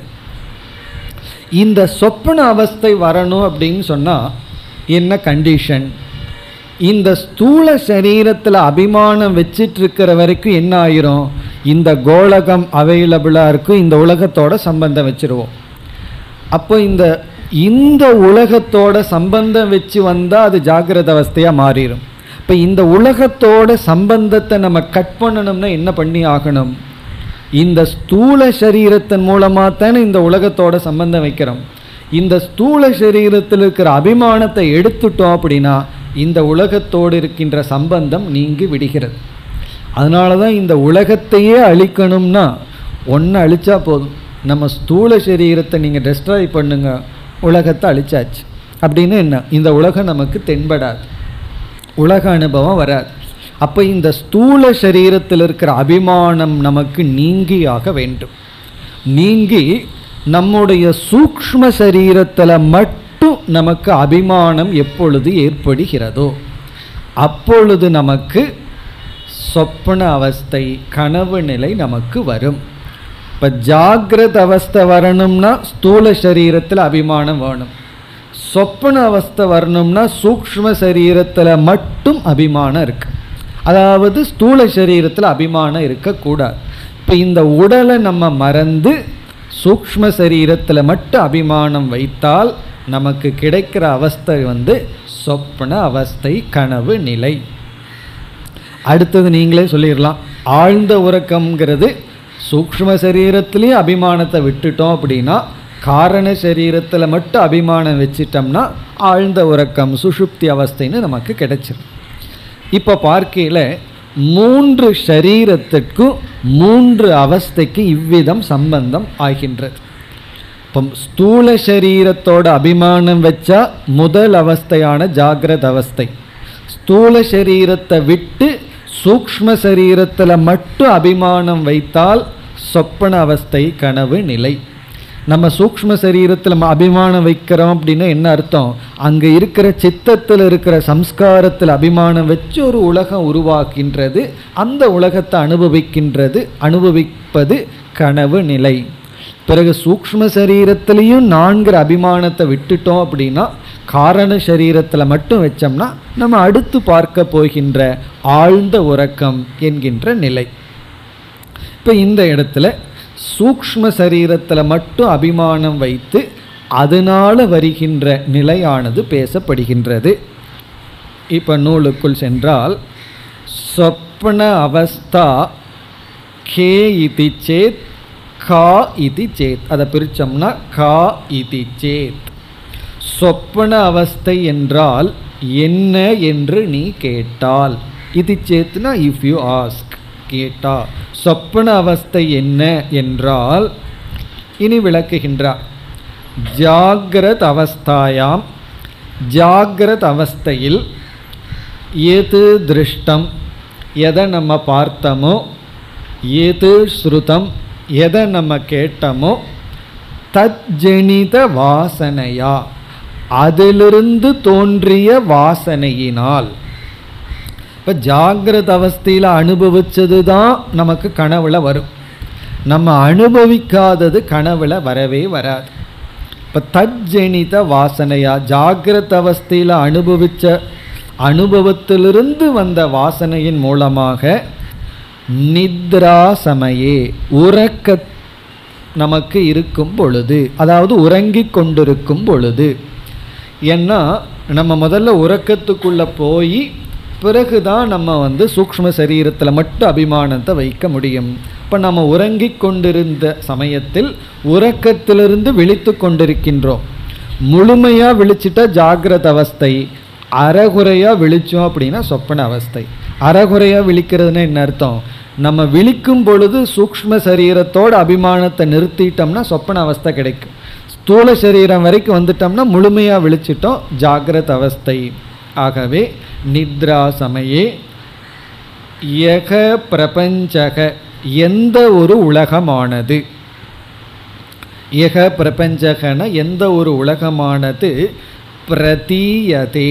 S1: இந்த சொப்பன அவஸ்தை வரணும் அப்படின்னு சொன்னால் என்ன கண்டிஷன்? இந்த ஸ்தூல சரீரத்தில் அபிமானம் வச்சிட்டு இருக்கிற வரைக்கும் என்ன ஆயிரும், இந்த கோலகம் அவைலபிளாக இருக்கும், இந்த உலகத்தோட சம்பந்தம் வச்சுருவோம். அப்போ இந்த உலகத்தோட சம்பந்தம் வச்சு வந்தால் அது ஜாகிரத அவஸ்தையாக மாறிடும். இப்போ இந்த உலகத்தோட சம்பந்தத்தை நம்ம கட் பண்ணணும்னா என்ன பண்ணி ஆகணும்? இந்த ஸ்தூல சரீரத்தின் மூலமாக தானே இந்த உலகத்தோட சம்பந்தம் வைக்கிறோம். இந்த ஸ்தூல சரீரத்தில் இருக்கிற அபிமானத்தை எடுத்துட்டோம் அப்படின்னா இந்த உலகத்தோடு இருக்கின்ற சம்பந்தம் நீங்கி விடுகிறது. அதனால தான் இந்த உலகத்தையே அழிக்கணும்னா ஒன்று அழிச்சா போதும். நம்ம ஸ்தூல சரீரத்தை நீங்கள் டெஸ்ட்ராய் பண்ணுங்க, உலகத்தை அழிச்சாச்சு அப்படின்னு என்ன, இந்த உலகம் நமக்கு தென்படாது, உலக அனுபவம் வராது. அப்போ இந்த ஸ்தூல சரீரத்தில் இருக்கிற அபிமானம் நமக்கு நீங்கியாக வேண்டும். நீங்கி நம்முடைய சூக்ஷ்ம சரீரத்தில் மட்டும் நமக்கு அபிமானம் எப்பொழுது ஏற்படுகிறதோ அப்பொழுது நமக்கு சொப்பன அவஸ்தை கனவு நிலை நமக்கு வரும். இப்போ ஜாகிரத அவஸ்தை வரணும்னா ஸ்தூல சரீரத்தில் அபிமானம் வேணும். சொப்பன அவஸ்தை வரணும்னா சூக்ஷ்ம சரீரத்தில் மட்டும் அபிமானம் இருக்கு. அதாவது ஸ்தூல சரீரத்தில் அபிமானம் இருக்கக்கூடாது. இப்போ இந்த உடலை நம்ம மறந்து சூக்ஷ்ம சரீரத்தில் மட்டும் அபிமானம் வைத்தால் நமக்கு கிடைக்கிற அவஸ்தை சொப்பன அவஸ்தை கனவு நிலை. அடுத்தது நீங்களே சொல்லிடலாம், ஆழ்ந்த உறக்கம்ங்கிறது சூக்ஷ்ம சரீரத்திலேயே அபிமானத்தை விட்டுட்டோம் அப்படின்னா காரண சரீரத்தில் மட்டும் அபிமானம் வச்சிட்டோம்னா ஆழ்ந்த உறக்கம் சுஷுப்தி அவஸ்தைன்னு நமக்கு கிடைச்சிடும். இப்போ பார்க்கையில் 3 சரீரத்துக்கும் 3 அவஸ்தைக்கு இவ்விதம் சம்பந்தம் ஆகின்றது. இப்போ ஸ்தூல சரீரத்தோட அபிமானம் வச்சா முதல் அவஸ்தையான ஜாகிரத அவஸ்தை, ஸ்தூல சரீரத்தை விட்டு சூக்ஷ்ம சரீரத்தில் மட்டும் அபிமானம் வைத்தால் சொப்பன அவஸ்தை கனவு நிலை. நம்ம சூக்ஷ்ம சரீரத்தில் நம்ம அபிமானம் வைக்கிறோம் அப்படின்னா என்ன அர்த்தம், அங்கே இருக்கிற சித்தத்தில் இருக்கிற சம்ஸ்காரத்தில் அபிமானம் வச்சு ஒரு உலகம் உருவாக்கின்றது, அந்த உலகத்தை அனுபவிப்பது கனவு நிலை. பிறகு சூக்ஷ்ம சரீரத்திலையும் 4 அபிமானத்தை விட்டுட்டோம் அப்படின்னா காரண சரீரத்தில் மட்டும் வச்சோம்னா நம்ம அடுத்து பார்க்க போகின்ற ஆழ்ந்த உறக்கம் என்கின்ற நிலை. இப்போ இந்த இடத்துல சூக்ஷ்ம சரீரத்தில் மட்டும் அபிமானம் வைத்து அதனால் வருகின்ற நிலையானது பேசப்படுகின்றது. இப்போ நூலுக்குள் சென்றால் சொப்பன அவஸ்தா கே இதி சேத் கா இதி சேத், அதை பிரித்தோம்னா கா இதி சேத். சொப்பன அவஸ்தை என்றால் என்ன என்று நீ கேட்டால், இது சேத்னா இஃப் யூ ஆஸ்க், கேட்டா சொப்பன அவஸ்தை என்ன என்றால் இனி விளக்குகின்றார். ஜாகிரத் அவஸ்தாயாம், ஜாகிரத் அவஸ்தையில் எது திருஷ்டம், எதை நம்ம பார்த்தோமோ, எது ஸ்ருதம், எதை நம்ம கேட்டோமோ, தஜ்ஜனித வாசனையா, அதிலிருந்து தோன்றிய வாசனையினால். இப்போ ஜாகிரத அவஸ்தையில் அனுபவிச்சது தான் நமக்கு கனவுல வரும், நம்ம அனுபவிக்காதது கனவுல வரவே வராது. இப்போ தஜ்ஜனித வாசனையா, ஜாகிரத அவஸ்தையில் அனுபவித்த அனுபவத்திலிருந்து வந்த வாசனையின் மூலமாக நித்ரா சமயே, உறக்க நமக்கு இருக்கும் பொழுது, அதாவது உறங்கிக் கொண்டிருக்கும் பொழுது. ஏன்னா நம்ம முதல்ல உறக்கத்துக்குள்ளே போய் பிறகுதான் நம்ம சூக்ஷ்ம சரீரத்தில் மட்டும் அபிமானத்தை வைக்க முடியும். இப்போ நம்ம உறங்கிக் கொண்டிருந்த சமயத்தில் உறக்கத்திலிருந்து விழித்து கொண்டிருக்கின்றோம். முழுமையாக விழிச்சிட்ட ஜாகிரத அவஸ்தை, அறகுறையாக விழித்தோம் அப்படின்னா சொப்பன அவஸ்தை. அறகுறையாக விழிக்கிறதுன்னு என்ன அர்த்தம்? நம்ம விழிக்கும் பொழுது சூக்ஷ்ம சரீரத்தோட அபிமானத்தை நிறுத்திட்டோம்னா சொப்பன அவஸ்தை கிடைக்கும். ஸ்தூல சரீரம் வரைக்கும் வந்துட்டோம்னா முழுமையாக விழிச்சிட்டோம், ஜாகிரத அவஸ்தை. ஆகவே நித்ரா சமயே யக பிரபஞ்சக, எந்த ஒரு உலகமானது, யக பிரபஞ்சகன எந்த ஒரு உலகமானது, பிரதீயதே,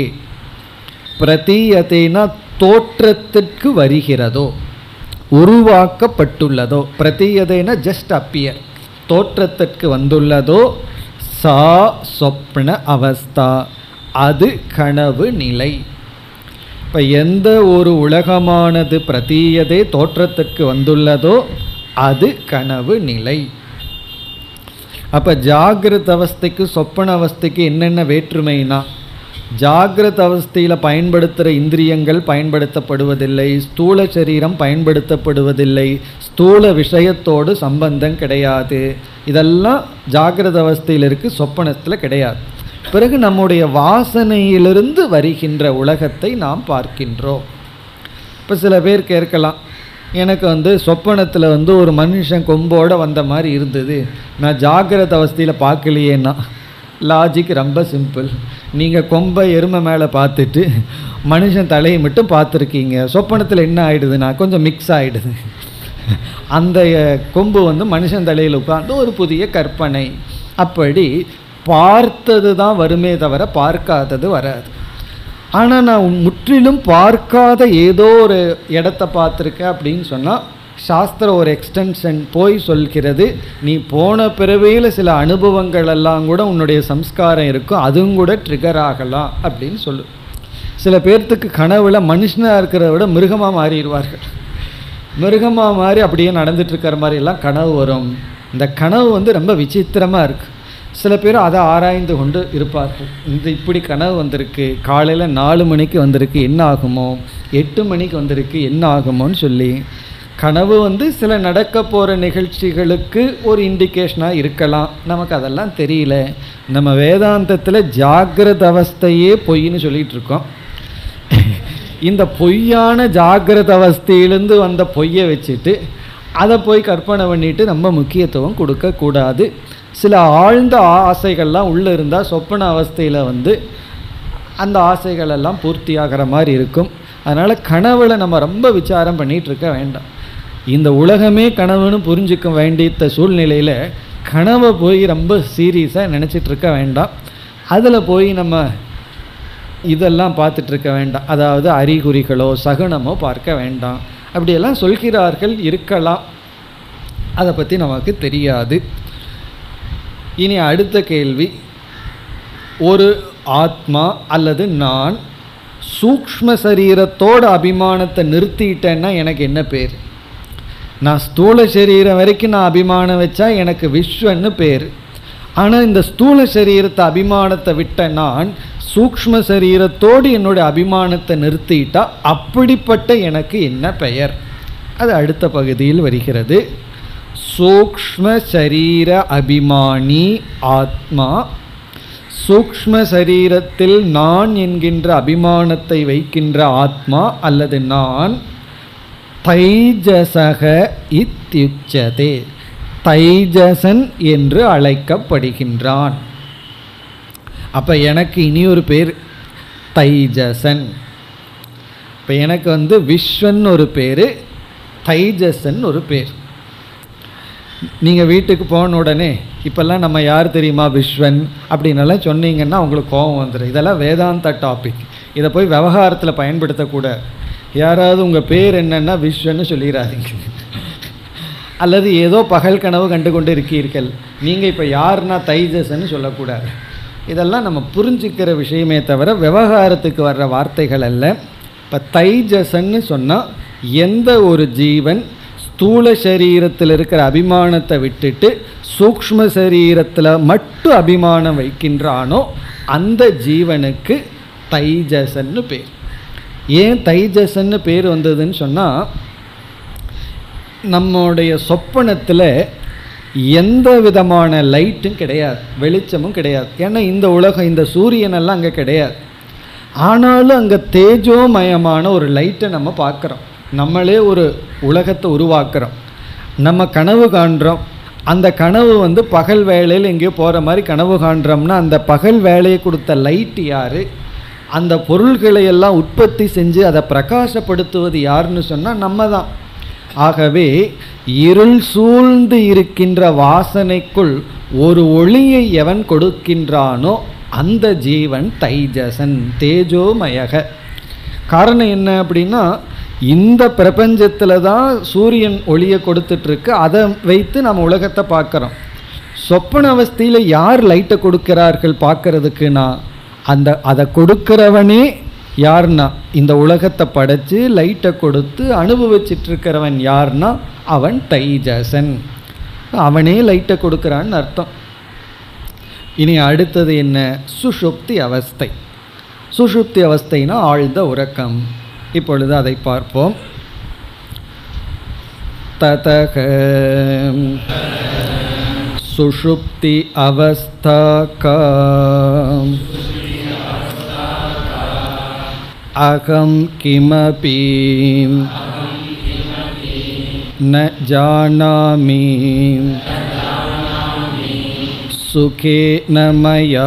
S1: பிரதீயதேனா தோற்றத்திற்கு வருகிறதோ, உருவாக்கப்பட்டுள்ளதோ, பிரதீயதேனா ஜஸ்ட் அப்பியர், தோற்றத்திற்கு வந்துள்ளதோ, சா சொப்ன அவஸ்தா, அது கனவு நிலை. இப்போ எந்த ஒரு உலகமானது பிரதீயதே தோற்றத்திற்கு வந்துள்ளதோ அது கனவு நிலை. அப்போ ஜாகிரத அவஸ்தைக்கு சொப்பன அவஸ்தைக்கு என்னென்ன வேற்றுமைனா, ஜாகிரத அவஸ்தையில் பயன்படுத்துகிற இந்திரியங்கள் பயன்படுத்தப்படுவதில்லை, ஸ்தூல சரீரம் பயன்படுத்தப்படுவதில்லை, ஸ்தூல விஷயத்தோடு சம்பந்தம் கிடையாது. இதெல்லாம் ஜாகிரத அவஸ்தையில் இருக்குது, சொப்பனத்தில் கிடையாது. பிறகு நம்முடைய வாசனையிலிருந்து வருகின்ற உலகத்தை நாம் பார்க்கின்றோம். இப்போ சில பேர் கேட்கலாம், எனக்கு சொப்பனத்தில் ஒரு மனுஷன் கொம்போடு வந்த மாதிரி இருந்தது, நான் ஜாகிரத அவஸ்தையில் பார்க்கலையேன்னா. லாஜிக் ரொம்ப சிம்பிள். நீங்கள் கொம்பை எருமை மேலே பார்த்துட்டு மனுஷன் தலையை மட்டும் பார்த்துருக்கீங்க, சொப்பனத்தில் என்ன ஆகிடுதுன்னா கொஞ்சம் மிக்ஸ் ஆகிடுது. அந்த கொம்பு மனுஷன் தலையில் உட்கார்ந்து ஒரு புதிய கற்பனை. அப்படி பார்த்தது தான் வருமே தவிர பார்க்காதது வராது. ஆனால் நான் முற்றிலும் பார்க்காத ஏதோ ஒரு இடத்த பார்த்துருக்கேன் அப்படின்னு சொன்னால் சாஸ்திரம் ஒரு எக்ஸ்டென்ஷன் போய் சொல்கிறது, நீ போன பிறவியில் சில அனுபவங்கள் எல்லாம் கூட உன்னுடைய சம்ஸ்காரம் இருக்கும், அதுவும் கூட ட்ரிகர் ஆகலாம் அப்படின்னு சொல்லு. சில பேர்த்துக்கு கனவுல மனுஷனாக இருக்கிறத விட மிருகமாக மாறிடுவார்கள். மிருகமாக மாறி அப்படியே நடந்துட்டுருக்கிற மாதிரிலாம் கனவு வரும். இந்த கனவு ரொம்ப விசித்திரமாக இருக்குது. சில பேர் அதை ஆராய்ந்து கொண்டு இருப்பார்கள். இப்படி கனவு வந்திருக்கு, காலையில் 4 மணிக்கு வந்திருக்கு, என்ன ஆகுமோ, 8 மணிக்கு வந்திருக்கு, என்ன ஆகுமோன்னு சொல்லி கனவு சில நடக்க போகிற நிகழ்ச்சிகளுக்கு ஒரு இண்டிகேஷனாக இருக்கலாம். நமக்கு அதெல்லாம் தெரியல. நம்ம வேதாந்தத்தில் ஜாகிரத அவஸ்தையே பொய்ன்னு சொல்லிகிட்டு இருக்கோம். இந்த பொய்யான ஜாகிரத அவஸ்தையிலேருந்து வந்த பொய்யை வச்சுட்டு அதை போய் கற்பனை பண்ணிட்டு நம்ம முக்கியத்துவம் கொடுக்கக்கூடாது. சில ஆழ்ந்த ஆசைகள்லாம் உள்ளே இருந்தால் சொப்பன அவஸ்தையில் அந்த ஆசைகளெல்லாம் பூர்த்தியாகிற மாதிரி இருக்கும். அதனால் கனவுல நம்ம ரொம்ப விசாரம் பண்ணிகிட்ருக்க வேண்டாம். இந்த உலகமே கனவுன்னு புரிஞ்சிக்க வேண்டிய சூழ்நிலையில் கனவை போய் ரொம்ப சீரியஸாக நினச்சிட்ருக்க வேண்டாம். அதில் போய் நம்ம இதெல்லாம் பார்த்துட்ருக்க வேண்டாம். அதாவது அறிகுறிகளோ சகுனமோ பார்க்க வேண்டாம். அப்படியெல்லாம் சொல்கிறார்கள், இருக்கலாம், அதை பற்றி நமக்கு தெரியாது. இனி அடுத்த கேள்வி, ஒரு ஆத்மா அல்லது நான் சூக்ஷ்ம சரீரத்தோட அபிமானத்தை நிறுத்திட்டேன்னா எனக்கு என்ன பேர்? நான் ஸ்தூல சரீரம் வரைக்கும் நான் அபிமானம் வச்சா எனக்கு விஸ்வன்னு பேர். ஆனால் இந்த ஸ்தூல சரீரத்தை அபிமானத்தை விட்ட நான் சூக்ஷ்ம சரீரத்தோடு என்னுடைய அபிமானத்தை நிறுத்திட்டா அப்படிப்பட்ட எனக்கு என்ன பெயர்? அது அடுத்த பகுதியில் வருகிறது. சூக்ஷ்ம சரீர அபிமானி ஆத்மா, சூக்ஷ்ம சரீரத்தில் நான் என்கின்ற அபிமானத்தை வைக்கின்ற ஆத்மா அல்லது நான் தைஜசக இத்யுச்சதே, தைஜசன் என்று அழைக்கப்படுகின்றான். அப்போ எனக்கு இனி ஒரு பேர் தைஜசன். இப்போ எனக்கு விஸ்வன் ஒரு பேர், தைஜசன் ஒரு பேர். நீங்கள் வீட்டுக்கு போன உடனே இப்போல்லாம் நம்ம யார் தெரியுமா விஸ்வன் அப்படின்னெல்லாம் சொன்னீங்கன்னா உங்களுக்கு கோபம் வந்துடும். இதெல்லாம் வேதாந்த டாபிக், இதை போய் விவகாரத்தில் பயன்படுத்தக்கூடாது. யாராவது உங்கள் பேர் என்னென்னா விஸ்வன்னு சொல்லிடாதீங்க. அல்லது ஏதோ பகல் கனவு கண்டு கொண்டு இருக்கீர்கள், நீங்கள் இப்போ யாருன்னா தைஜசன்னு சொல்லக்கூடாது. இதெல்லாம் நம்ம புரிஞ்சுக்கிற விஷயமே தவிர விவகாரத்துக்கு வர்ற வார்த்தைகள் அல்ல. இப்போ தைஜசன்னு சொன்னால் எந்த ஒரு ஜீவன் ஸ்தூல சரீரத்தில் இருக்கிற அபிமானத்தை விட்டுட்டு சூக்ஷ்ம சரீரத்தில் மட்டும் அபிமானம் வைக்கின்றானோ அந்த ஜீவனுக்கு தைஜசன்னு பேர். ஏன் தைஜசன்னு பேர் வந்ததுன்னு சொன்னால், நம்முடைய சொப்பனத்தில் எந்த விதமான லைட்டும் கிடையாது, வெளிச்சமும் கிடையாது. ஏன்னா இந்த உலகம், இந்த சூரியனெல்லாம் அங்கே கிடையாது. ஆனாலும் அங்கே தேஜோமயமான ஒரு லைட்டை நம்ம பார்க்குறோம். நம்மளே ஒரு உலகத்தை உருவாக்குறோம். நம்ம கனவு காண்றோம். அந்த கனவு வந்து பகல் வேளையில் எங்கேயோ போகிற மாதிரி கனவு காண்றோம்னா அந்த பகல் வேலையை கொடுத்த லைட் யார்? அந்த பொருள்களை எல்லாம் உற்பத்தி செஞ்சு அதை பிரகாசப்படுத்துவது யாருன்னு சொன்னால் நம்ம தான். ஆகவே இருள் சூழ்ந்து இருக்கின்ற வாசனைக்குள் ஒரு ஒளியை எவன் கொடுக்கின்றானோ அந்த ஜீவன் தைஜசன், தேஜோமயக. காரணம் என்ன அப்படின்னா, இந்த பிரபஞ்சத்தில் தான் சூரியன் ஒளியை கொடுத்துட்ருக்கு. அதை வைத்து நம்ம உலகத்தை பார்க்குறோம். சொப்பன அவஸ்தையில் யார் லைட்டை கொடுக்கிறார்கள் பார்க்கறதுக்குன்னா, அதை கொடுக்கிறவனே யார்னா இந்த உலகத்தை படைச்சு லைட்டை கொடுத்து அனுபவிச்சிட்ருக்கிறவன் யார்னா அவன் தைஜசன். அவனே லைட்டை கொடுக்குறான்னு அர்த்தம். இனி அடுத்தது என்ன? சுஷுப்தி அவஸ்தை. சுஷுப்தி அவஸ்தைனா ஆழ்ந்த உறக்கம். இப்பொழுது அதை பார்ப்போம். ததக சுஷுப்தி அவஸ்தாகா அகம் கிமபி ந ஜானாமி சுகே நமயா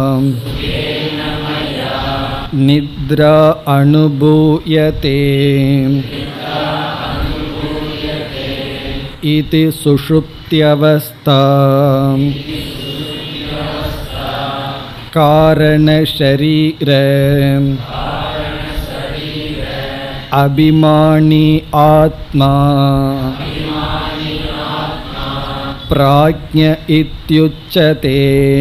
S1: நித்ரா அனுபூயதே இதி சுஷுப்த்யவஸ்தா காரண ஷரீர அபிமானி ஆத்மா பிராஜ்ஞ இத்யுச்சதே.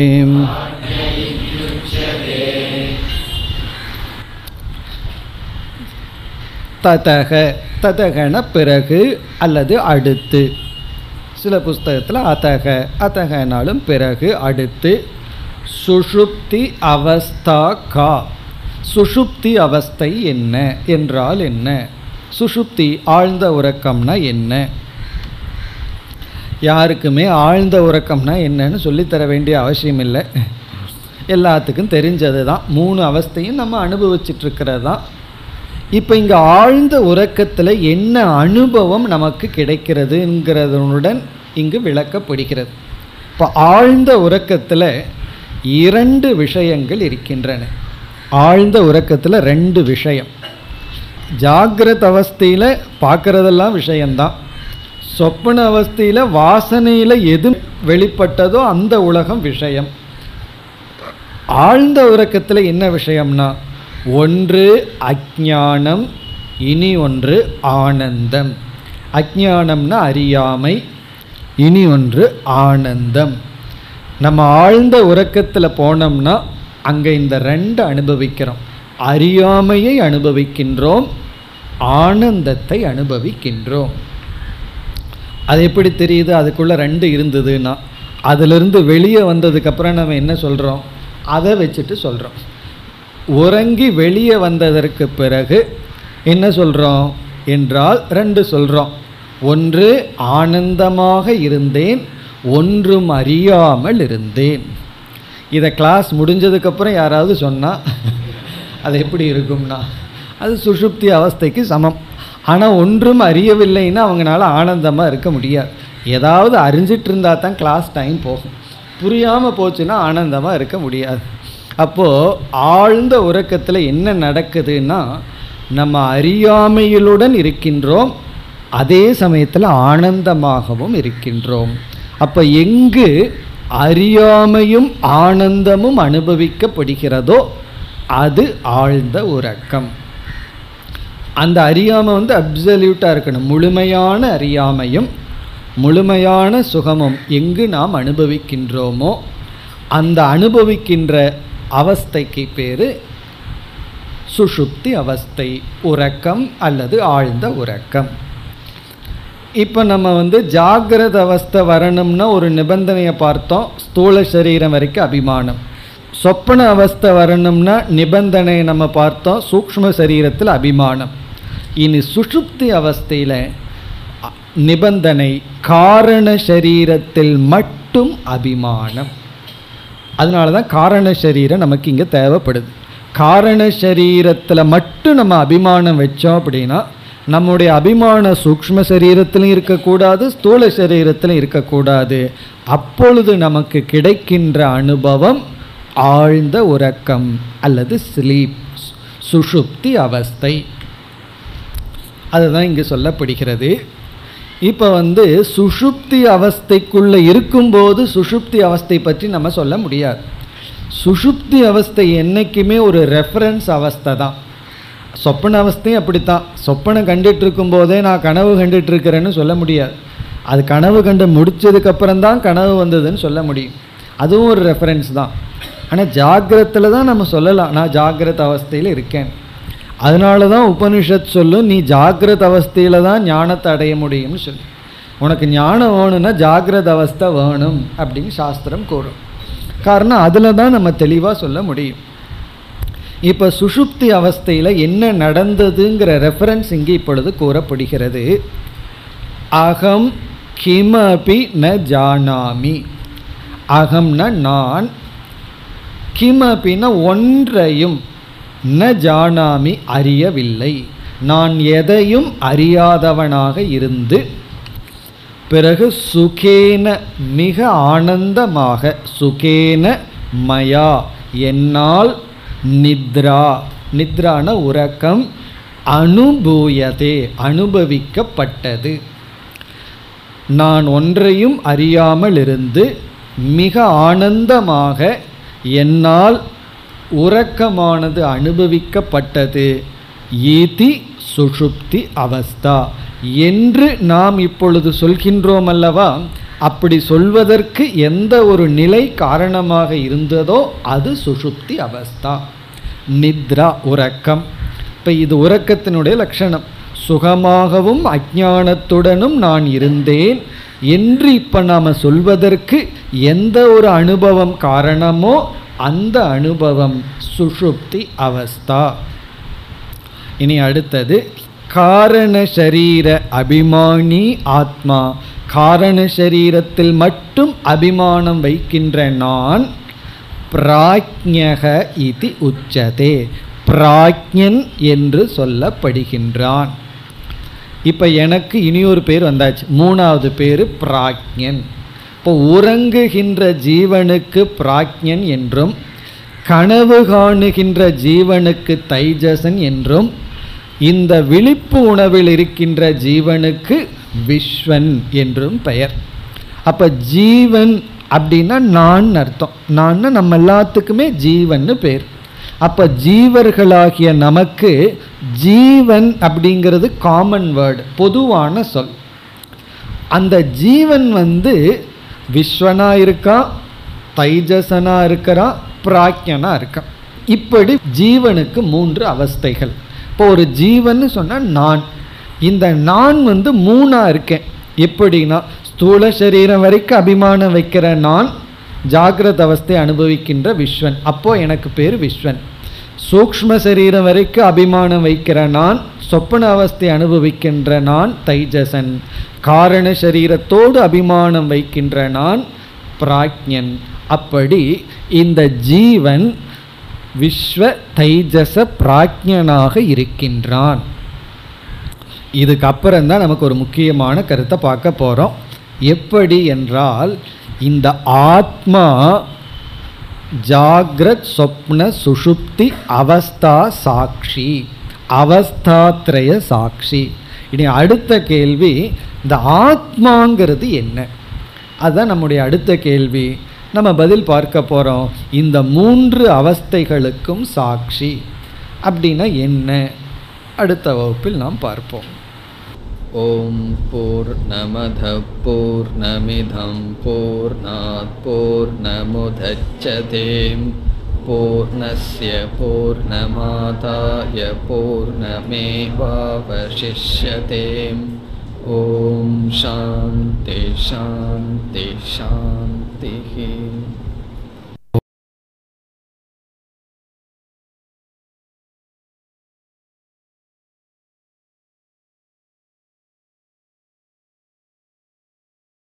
S1: ததக, ததகன பிறகு அல்லது அடுத்து. சில புஸ்தகத்தில் அதக, அதகனாலும் பிறகு அடுத்து. சுஷுப்தி அவஸ்தா கா. சுஷுப்தி அவஸ்தை என்ன என்றால் என்ன? சுஷுப்தி ஆழ்ந்த உறக்கம்னா என்ன? யாருக்குமே ஆழ்ந்த உறக்கம்னா என்னன்னு சொல்லித்தர வேண்டிய அவசியம் இல்லை, எல்லாத்துக்கும் தெரிஞ்சது தான். 3 அவஸ்தையும் நம்ம அனுபவிச்சிட்ருக்கிறது தான். இப்போ இங்கே ஆழ்ந்த உறக்கத்தில் என்ன அனுபவம் நமக்கு கிடைக்கிறதுங்கிறதுடன் இங்கு விளக்கப்படுகிறது. இப்போ ஆழ்ந்த உறக்கத்தில் 2 விஷயங்கள் இருக்கின்றன. ஆழ்ந்த உறக்கத்தில் 2 விஷயம். ஜாகிரத அவஸ்தையில் பார்க்குறதெல்லாம் விஷயந்தான். சொப்பன அவஸ்தையில் வாசனையில் எது வெளிப்பட்டதோ அந்த உலகம் விஷயம். ஆழ்ந்த உறக்கத்தில் என்ன விஷயம்னா, ஒன்று அஞ்ஞானம், இனி ஒன்று ஆனந்தம். அஞ்ஞானம்னா அறியாமை, இனி ஒன்று ஆனந்தம். நம்ம ஆழ்ந்த உறக்கத்தில் போனோம்னா அங்கே இந்த 2 அனுபவிக்கிறோம். அறியாமையை அனுபவிக்கின்றோம், ஆனந்தத்தை அனுபவிக்கின்றோம். அது எப்படி தெரியுது? அதுக்குள்ளே 2 இருந்ததுன்னா, அதிலிருந்து வெளியே வந்ததுக்கப்புறம் நம்ம என்ன சொல்கிறோம்? அதை வச்சுட்டு சொல்கிறோம். உறங்கி வெளியே வந்ததற்கு பிறகு என்ன சொல்கிறோம் என்றால் 2 சொல்கிறோம். ஒன்று ஆனந்தமாக இருந்தேன், ஒன்றும் அறியாமல் இருந்தேன். இதை கிளாஸ் முடிஞ்சதுக்கப்புறம் யாராவது சொன்னால் அது எப்படி இருக்கும்னா, அது சுஷுப்தி அவஸ்தைக்கு சமம். ஆனால் ஒன்றும் அறியவில்லைன்னா அவங்களால ஆனந்தமாக இருக்க முடியாது. ஏதாவது அறிஞ்சிட்டு இருந்தால் தான் கிளாஸ் டைம் போகும். புரியாமல் போச்சுன்னா ஆனந்தமாக இருக்க முடியாது. அப்போது ஆழ்ந்த உறக்கத்தில் என்ன நடக்குதுன்னா, நம்ம அறியாமையிலுடன் இருக்கின்றோம், அதே சமயத்தில் ஆனந்தமாகவும் இருக்கின்றோம். அப்போ எங்கு அறியாமையும் ஆனந்தமும் அனுபவிக்கப்படுகிறதோ அது ஆழ்ந்த உறக்கம். அந்த அறியாமை அப்சல்யூட்டாக இருக்கணும். முழுமையான அறியாமையும் முழுமையான சுகமும் எங்கு நாம் அனுபவிக்கின்றோமோ அந்த அனுபவிக்கின்ற அவஸ்தைக்கு பேர் சுஷுப்தி அவஸ்தை, உறக்கம் அல்லது ஆழ்ந்த உறக்கம். இப்போ நம்ம ஜாகிரத அவஸ்தை வரணும்னா ஒரு நிபந்தனையை பார்த்தோம், ஸ்தூல சரீரம் வரைக்கும் அபிமானம். சொப்பன அவஸ்தை வரணும்னா நிபந்தனையை நம்ம பார்த்தோம், சூக்ஷ்ம சரீரத்தில் அபிமானம். இனி சுஷுப்தி அவஸ்தையில் நிபந்தனை காரண சரீரத்தில் மட்டும் அபிமானம். அதனால தான் காரண சரீரம் நமக்கு இங்கே தேவைப்படுது. காரண சரீரத்தில் மட்டும் நம்ம அபிமானம் வச்சோம் அப்படின்னா நம்முடைய அபிமான சூக்ஷ்ம சரீரத்திலும் இருக்கக்கூடாது, ஸ்தூல சரீரத்திலும் இருக்கக்கூடாது. அப்பொழுது நமக்கு கிடைக்கின்ற அனுபவம் ஆழ்ந்த உறக்கம் அல்லது ஸ்லீப், சுஷுப்தி அவஸ்தை. அதுதான் இங்கு சொல்லப்படுகிறது. இப்போ சுஷுப்தி அவஸ்தைக்குள்ளே இருக்கும்போது சுஷுப்தி அவஸ்தை பற்றி நம்ம சொல்ல முடியாது. சுஷுப்தி அவஸ்தை என்றைக்குமே ஒரு ரெஃபரன்ஸ் அவஸ்தை தான். சொப்பன அவஸ்தையும் அப்படித்தான். சொப்பனை கண்டுட்டு இருக்கும்போதே நான் கனவு கண்டுட்டு இருக்கிறேன்னு சொல்ல முடியாது. அது கனவு கண்டு முடிச்சதுக்கப்புறம்தான் கனவு வந்ததுன்னு சொல்ல முடியும். அதுவும் ஒரு ரெஃபரன்ஸ் தான். ஆனால் ஜாகிரத்தில் தான் நம்ம சொல்லலாம் நான் ஜாகிரத அவஸ்தையில் இருக்கேன். அதனால தான் உபனிஷத் சொல்லும் நீ ஜாகிரத அவஸ்தையில் தான் ஞானத்தை அடைய முடியும்னு சொல்லி. உனக்கு ஞானம் வேணும்னா ஜாகிரத அவஸ்தை வேணும் அப்படின்னு சாஸ்திரம் கூறும். காரணம் அதில் தான் நம்ம தெளிவாக சொல்ல முடியும். இப்போ சுஷுப்தி அவஸ்தையில் என்ன நடந்ததுங்கிற ரெஃபரன்ஸ் இங்கே இப்பொழுது கூறப்படுகிறது. அகம் கிமபி ந ஜானாமி. அகம்னா நான், கிமபின ஒன்றையும், ந ஜானாமி அறியவில்லை, நான் எதையும் அறியாதவனாக இருந்து, பிறகு சுகேன மிக ஆனந்தமாக, சுகேன மயா என்னால், நித்ரா நித்ரான உறக்கம், அனுபூயதே அனுபவிக்கப்பட்டது. நான் ஒன்றையும் அறியாமல் இருந்து மிக ஆனந்தமாக என்னால் உறக்கமானது அனுபவிக்கப்பட்டது. ஈதி சுஷுப்தி அவஸ்தா என்று நாம் இப்பொழுது சொல்கின்றோம் அல்லவா? அப்படி சொல்வதற்கு எந்த ஒரு நிலை காரணமாக இருந்ததோ அது சுஷுப்தி அவஸ்தா, நித்ரா உறக்கம். இப்போ இது உறக்கத்தினுடைய லட்சணம். சுகமாகவும் அஞ்ஞானத்துடனும் நான் இருந்தேன் என்று இப்போ நாம் சொல்வதற்கு எந்த ஒரு அனுபவம் காரணமோ அந்த அனுபவம் சுஷுப்தி அவஸ்தா. இனி அடுத்தது காரண சரீர அபிமானி ஆத்மா. காரண சரீரத்தில் மட்டும் அபிமானம் வைக்கின்ற நான் பிராக்ஞக இதி உச்சதே, பிராக்ஞன் என்று சொல்லப்படுகின்றான். இப்போ எனக்கு இனியொரு பேர் வந்தாச்சு, மூணாவது பேர் பிராக்ஞன். இப்போ உறங்குகின்ற ஜீவனுக்கு பிராக்ஞன் என்றும், கனவு காணுகின்ற ஜீவனுக்கு தைஜசன் என்றும், இந்த விழிப்பு உணவில் இருக்கின்ற ஜீவனுக்கு விஸ்வன் என்றும் பெயர். அப்போ ஜீவன் அப்படின்னா நான் அர்த்தம். நான் நம்ம எல்லாத்துக்குமே ஜீவன்னு பேர். அப்போ ஜீவர்களாகிய நமக்கு ஜீவன் அப்படிங்கிறது காமன் வேர்டு, பொதுவான சொல். அந்த ஜீவன் விஸ்வனா இருக்கா, தைஜசனா இருக்கிறா, பிராக்ஞனா இருக்கா. இப்படி ஜீவனுக்கு 3 அவஸ்தைகள். இப்போ ஒரு ஜீவன் சொன்னால் நான், இந்த நான் 3ஆ இருக்கேன். எப்படின்னா ஸ்தூல சரீரம் வரைக்கும் அபிமானம் வைக்கிற நான் ஜாகிரத அவஸ்தை அனுபவிக்கின்ற விஸ்வன், அப்போது எனக்கு பேர் விஸ்வன். சூக்ஷ்ம சரீரம் வரைக்கும் அபிமானம் வைக்கிற நான், சொப்பன அவஸ்தை அனுபவிக்கின்ற நான் தைஜசன். காரண சரீரத்தோடு அபிமானம் வைக்கின்ற நான் பிராக்ஞன். அப்படி இந்த ஜீவன் விஸ்வ தைஜச பிராக்ஞனாக இருக்கின்றான். இதுக்கப்புறம் தான் நமக்கு ஒரு முக்கியமான கருத்தை பார்க்க போகிறோம். எப்படி என்றால் இந்த ஆத்மா ஜாகிரத் சொப்ன சுஷுப்தி அவஸ்தா சாட்சி, அவஸ்தாத்ரய சாட்சி. இனி அடுத்த கேள்வி, இந்த ஆத்மாங்கிறது என்ன? அதுதான் நம்முடைய அடுத்த கேள்வி. நம்ம பதில் பார்க்க போகிறோம். இந்த 3 அவஸ்தைகளுக்கும் சாட்சி அப்படின்னா என்ன? அடுத்த வகுப்பில் நாம் பார்ப்போம்.
S2: ஓம் பூர்ணமத பூர்ணமிதம் பூர்ணாத் பூர்ணமுதச்யதே பூர்ணஸ்ய பூர்ணமாதாய பூர்ணமேவாவசிஷ்யதே. ஓம் சாந்தி சாந்தி சாந்தி.